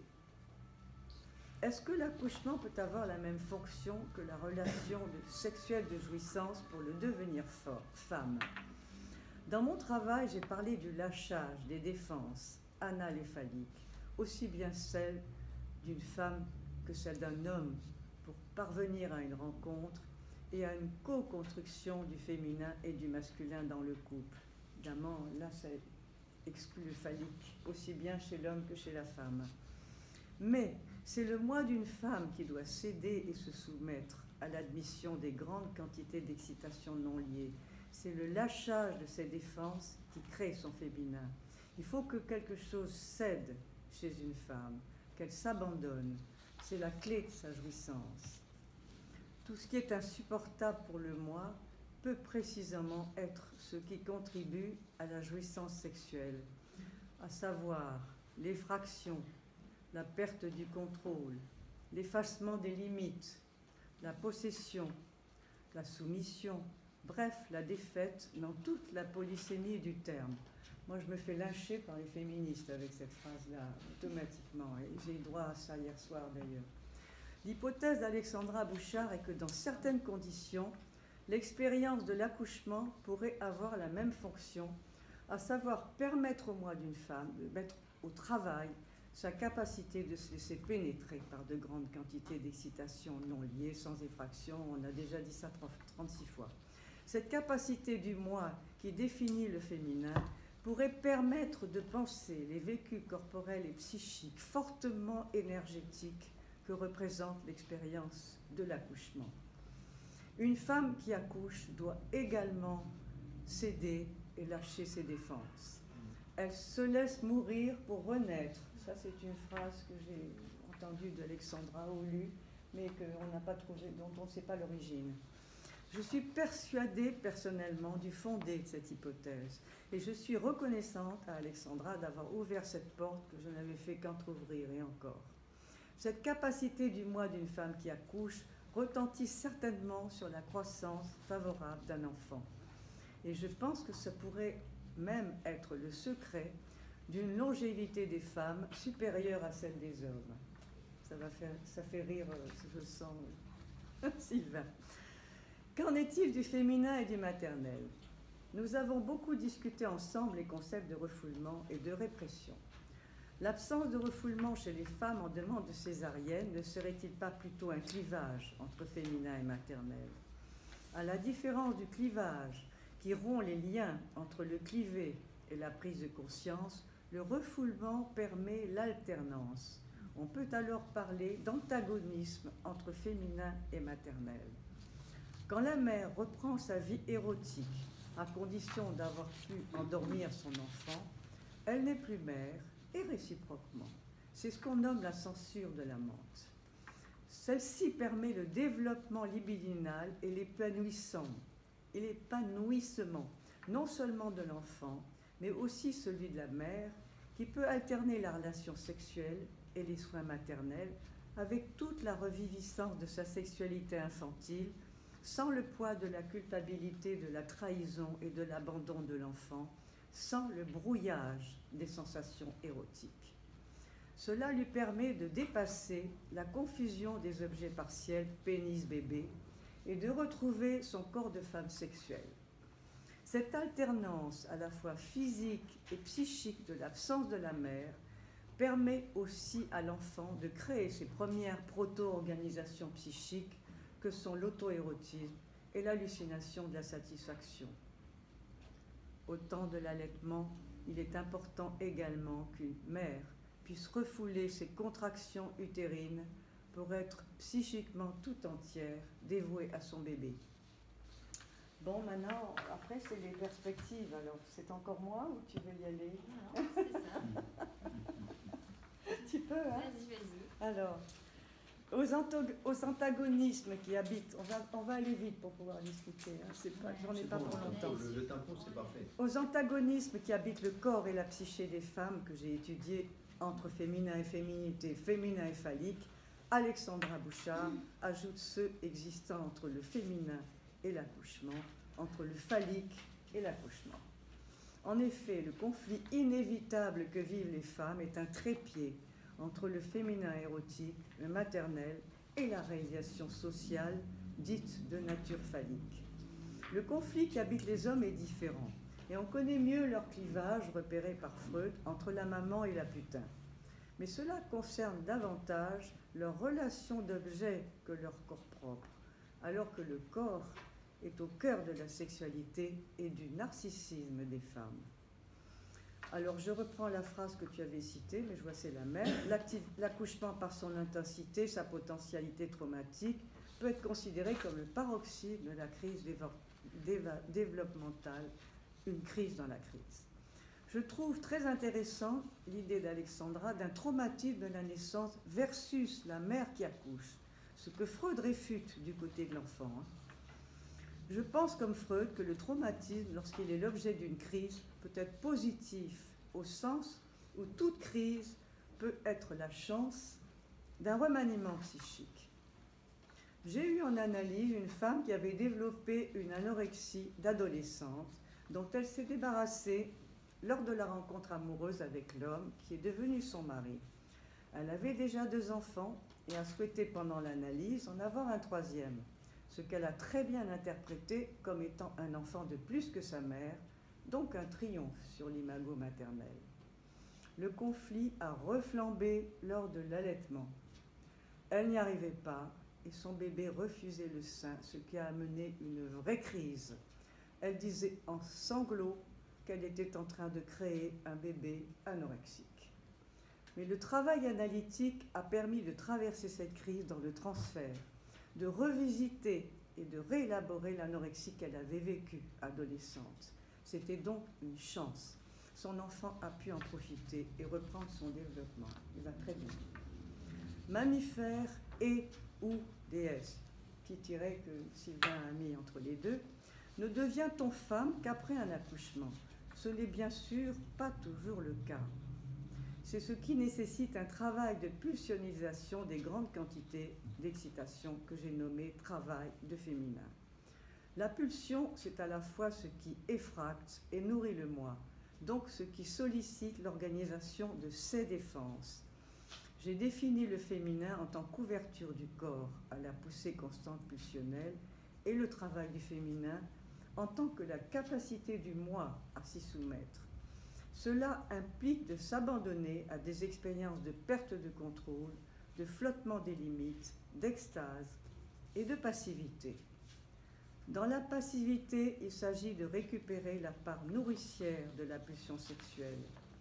Est-ce que l'accouchement peut avoir la même fonction que la relation de, sexuelle de jouissance pour le devenir fort, femme? Dans mon travail, j'ai parlé du lâchage des défenses anales et phalliques, aussi bien celle d'une femme que celle d'un homme, pour parvenir à une rencontre et à une co-construction du féminin et du masculin dans le couple. Évidemment, là, ça exclut le phallique, aussi bien chez l'homme que chez la femme. Mais c'est le moi d'une femme qui doit céder et se soumettre à l'admission des grandes quantités d'excitation non liées. C'est le lâchage de ses défenses qui crée son féminin. Il faut que quelque chose cède chez une femme, qu'elle s'abandonne. C'est la clé de sa jouissance. Tout ce qui est insupportable pour le moi peut précisément être ce qui contribue à la jouissance sexuelle, à savoir l'effraction, la perte du contrôle, l'effacement des limites, la possession, la soumission, bref, la défaite dans toute la polysémie du terme. Moi, je me fais lyncher par les féministes avec cette phrase-là, automatiquement, et j'ai eu droit à ça hier soir d'ailleurs. L'hypothèse d'Alexandra Bouchard est que dans certaines conditions, l'expérience de l'accouchement pourrait avoir la même fonction, à savoir permettre au moi d'une femme de mettre au travail sa capacité de se laisser pénétrer par de grandes quantités d'excitation non liées, sans effraction. On a déjà dit ça trente-six fois. Cette capacité du moi qui définit le féminin pourrait permettre de penser les vécus corporels et psychiques fortement énergétiques que représente l'expérience de l'accouchement. Une femme qui accouche doit également céder et lâcher ses défenses. Elle se laisse mourir pour renaître. Ça, c'est une phrase que j'ai entendue d'Alexandra ou lue, mais qu'on n'a pas trouvé, dont on ne sait pas l'origine. Je suis persuadée personnellement du fondé de cette hypothèse, et je suis reconnaissante à Alexandra d'avoir ouvert cette porte que je n'avais fait qu'entrouvrir, et encore. Cette capacité du moi d'une femme qui accouche retentit certainement sur la croissance favorable d'un enfant. Et je pense que ça pourrait même être le secret d'une longévité des femmes supérieure à celle des hommes. Ça, va faire, ça fait rire, je le sens, Sylvain. Qu'en est-il du féminin et du maternel? Nous avons beaucoup discuté ensemble les concepts de refoulement et de répression. L'absence de refoulement chez les femmes en demande de césarienne ne serait-il pas plutôt un clivage entre féminin et maternel? À la différence du clivage qui rompt les liens entre le clivé et la prise de conscience, le refoulement permet l'alternance. On peut alors parler d'antagonisme entre féminin et maternel. Quand la mère reprend sa vie érotique, à condition d'avoir pu endormir son enfant, elle n'est plus mère, et réciproquement. C'est ce qu'on nomme la censure de l'amante. Celle-ci permet le développement libidinal et l'épanouissement, et l'épanouissement non seulement de l'enfant, mais aussi celui de la mère, qui peut alterner la relation sexuelle et les soins maternels avec toute la reviviscence de sa sexualité infantile, sans le poids de la culpabilité, de la trahison et de l'abandon de l'enfant, sans le brouillage des sensations érotiques. Cela lui permet de dépasser la confusion des objets partiels pénis-bébé et de retrouver son corps de femme sexuelle. Cette alternance à la fois physique et psychique de l'absence de la mère permet aussi à l'enfant de créer ses premières proto-organisations psychiques que sont l'auto-érotisme et l'hallucination de la satisfaction. Au temps de l'allaitement, il est important également qu'une mère puisse refouler ses contractions utérines pour être psychiquement tout entière, dévouée à son bébé. Bon, maintenant, après, c'est les perspectives. Alors, c'est encore moi ou tu veux y aller? Non, c'est ça. Tu peux, hein? Vas-y, vas-y. Alors, aux, aux antagonismes qui habitent, on va, on va aller vite pour pouvoir discuter, hein, j'en ai pas bon, pour longtemps. Le, le tampon, c'est parfait. Aux antagonismes qui habitent le corps et la psyché des femmes que j'ai étudiés entre féminin et féminité, féminin et phallique, Alexandra Bouchard ajoute ceux existant entre le féminin et l'accouchement, entre le phallique et l'accouchement. En effet, le conflit inévitable que vivent les femmes est un trépied entre le féminin érotique, le maternel et la réalisation sociale dite de nature phallique. Le conflit qui habite les hommes est différent, et on connaît mieux leur clivage repéré par Freud entre la maman et la putain. Mais cela concerne davantage leur relation d'objet que leur corps propre, alors que le corps est au cœur de la sexualité et du narcissisme des femmes. Alors je reprends la phrase que tu avais citée, mais je vois c'est la même. L'accouchement par son intensité, sa potentialité traumatique, peut être considéré comme le paroxysme de la crise développementale, une crise dans la crise. Je trouve très intéressant l'idée d'Alexandra d'un traumatisme de la naissance versus la mère qui accouche, ce que Freud réfute du côté de l'enfant. Je pense comme Freud que le traumatisme, lorsqu'il est l'objet d'une crise, peut être positif au sens où toute crise peut être la chance d'un remaniement psychique. J'ai eu en analyse une femme qui avait développé une anorexie d'adolescente dont elle s'est débarrassée lors de la rencontre amoureuse avec l'homme qui est devenu son mari. Elle avait déjà deux enfants et a souhaité pendant l'analyse en avoir un troisième, ce qu'elle a très bien interprété comme étant un enfant de plus que sa mère, donc un triomphe sur l'imago maternel. Le conflit a reflambé lors de l'allaitement. Elle n'y arrivait pas et son bébé refusait le sein, ce qui a amené une vraie crise. Elle disait en sanglots qu'elle était en train de créer un bébé anorexique. Mais le travail analytique a permis de traverser cette crise dans le transfert, de revisiter et de réélaborer l'anorexie qu'elle avait vécue adolescente. C'était donc une chance. Son enfant a pu en profiter et reprendre son développement. Il va très bien. Mammifère et ou déesse, petit tiret que Sylvain a mis entre les deux, ne devient-on femme qu'après un accouchement? Ce n'est bien sûr pas toujours le cas. C'est ce qui nécessite un travail de pulsionnisation des grandes quantités d'excitation que j'ai nommé travail de féminin. La pulsion, c'est à la fois ce qui effracte et nourrit le moi, donc ce qui sollicite l'organisation de ses défenses. J'ai défini le féminin en tant qu'ouverture du corps à la poussée constante pulsionnelle et le travail du féminin en tant que la capacité du moi à s'y soumettre. Cela implique de s'abandonner à des expériences de perte de contrôle, de flottement des limites, d'extase et de passivité. Dans la passivité, il s'agit de récupérer la part nourricière de la pulsion sexuelle.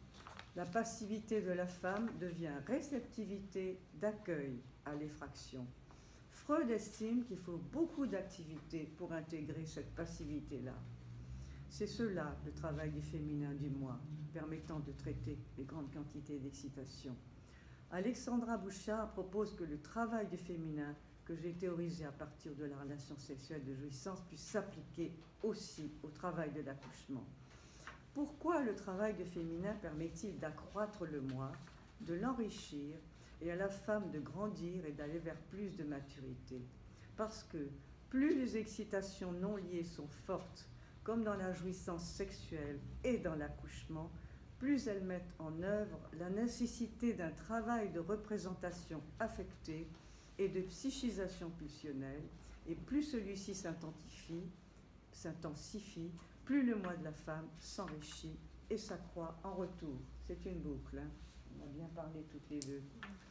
La passivité de la femme devient réceptivité d'accueil à l'effraction. Freud estime qu'il faut beaucoup d'activité pour intégrer cette passivité-là. C'est cela le travail du féminin du moi, permettant de traiter les grandes quantités d'excitation. Alexandra Bouchard propose que le travail du féminin, que j'ai théorisé à partir de la relation sexuelle de jouissance, puisse s'appliquer aussi au travail de l'accouchement. Pourquoi le travail du féminin permet-il d'accroître le moi, de l'enrichir et à la femme de grandir et d'aller vers plus de maturité? Parce que plus les excitations non liées sont fortes, comme dans la jouissance sexuelle et dans l'accouchement, plus elles mettent en œuvre la nécessité d'un travail de représentation affectée et de psychisation pulsionnelle, et plus celui-ci s'intensifie, s'intensifie, plus le moi de la femme s'enrichit et s'accroît en retour. C'est une boucle, hein. On a bien parlé toutes les deux.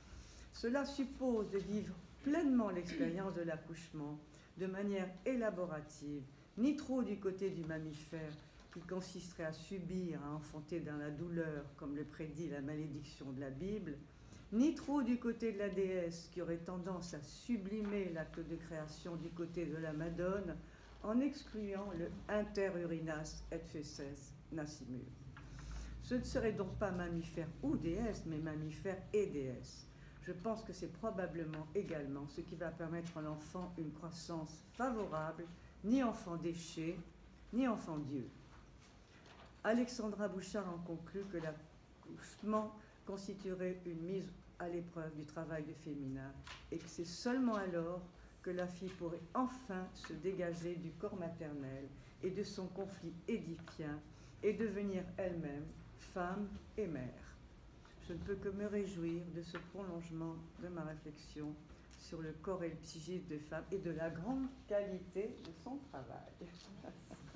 Cela suppose de vivre pleinement l'expérience de l'accouchement de manière élaborative, ni trop du côté du mammifère qui consisterait à subir, à enfanter dans la douleur, comme le prédit la malédiction de la Bible, ni trop du côté de la déesse qui aurait tendance à sublimer l'acte de création du côté de la Madone en excluant le inter urinas et fesses nascimur. Ce ne serait donc pas mammifère ou déesse, mais mammifère et déesse. je pense que c'est probablement également ce qui va permettre à l'enfant une croissance favorable, ni enfant déchet, ni enfant Dieu. Alexandra Bouchard en conclut que l'accouchement constituerait une mise à l'épreuve du travail du féminin et que c'est seulement alors que la fille pourrait enfin se dégager du corps maternel et de son conflit édifiant et devenir elle-même femme et mère. Je ne peux que me réjouir de ce prolongement de ma réflexion sur le corps et le psychisme des femmes et de la grande qualité de son travail.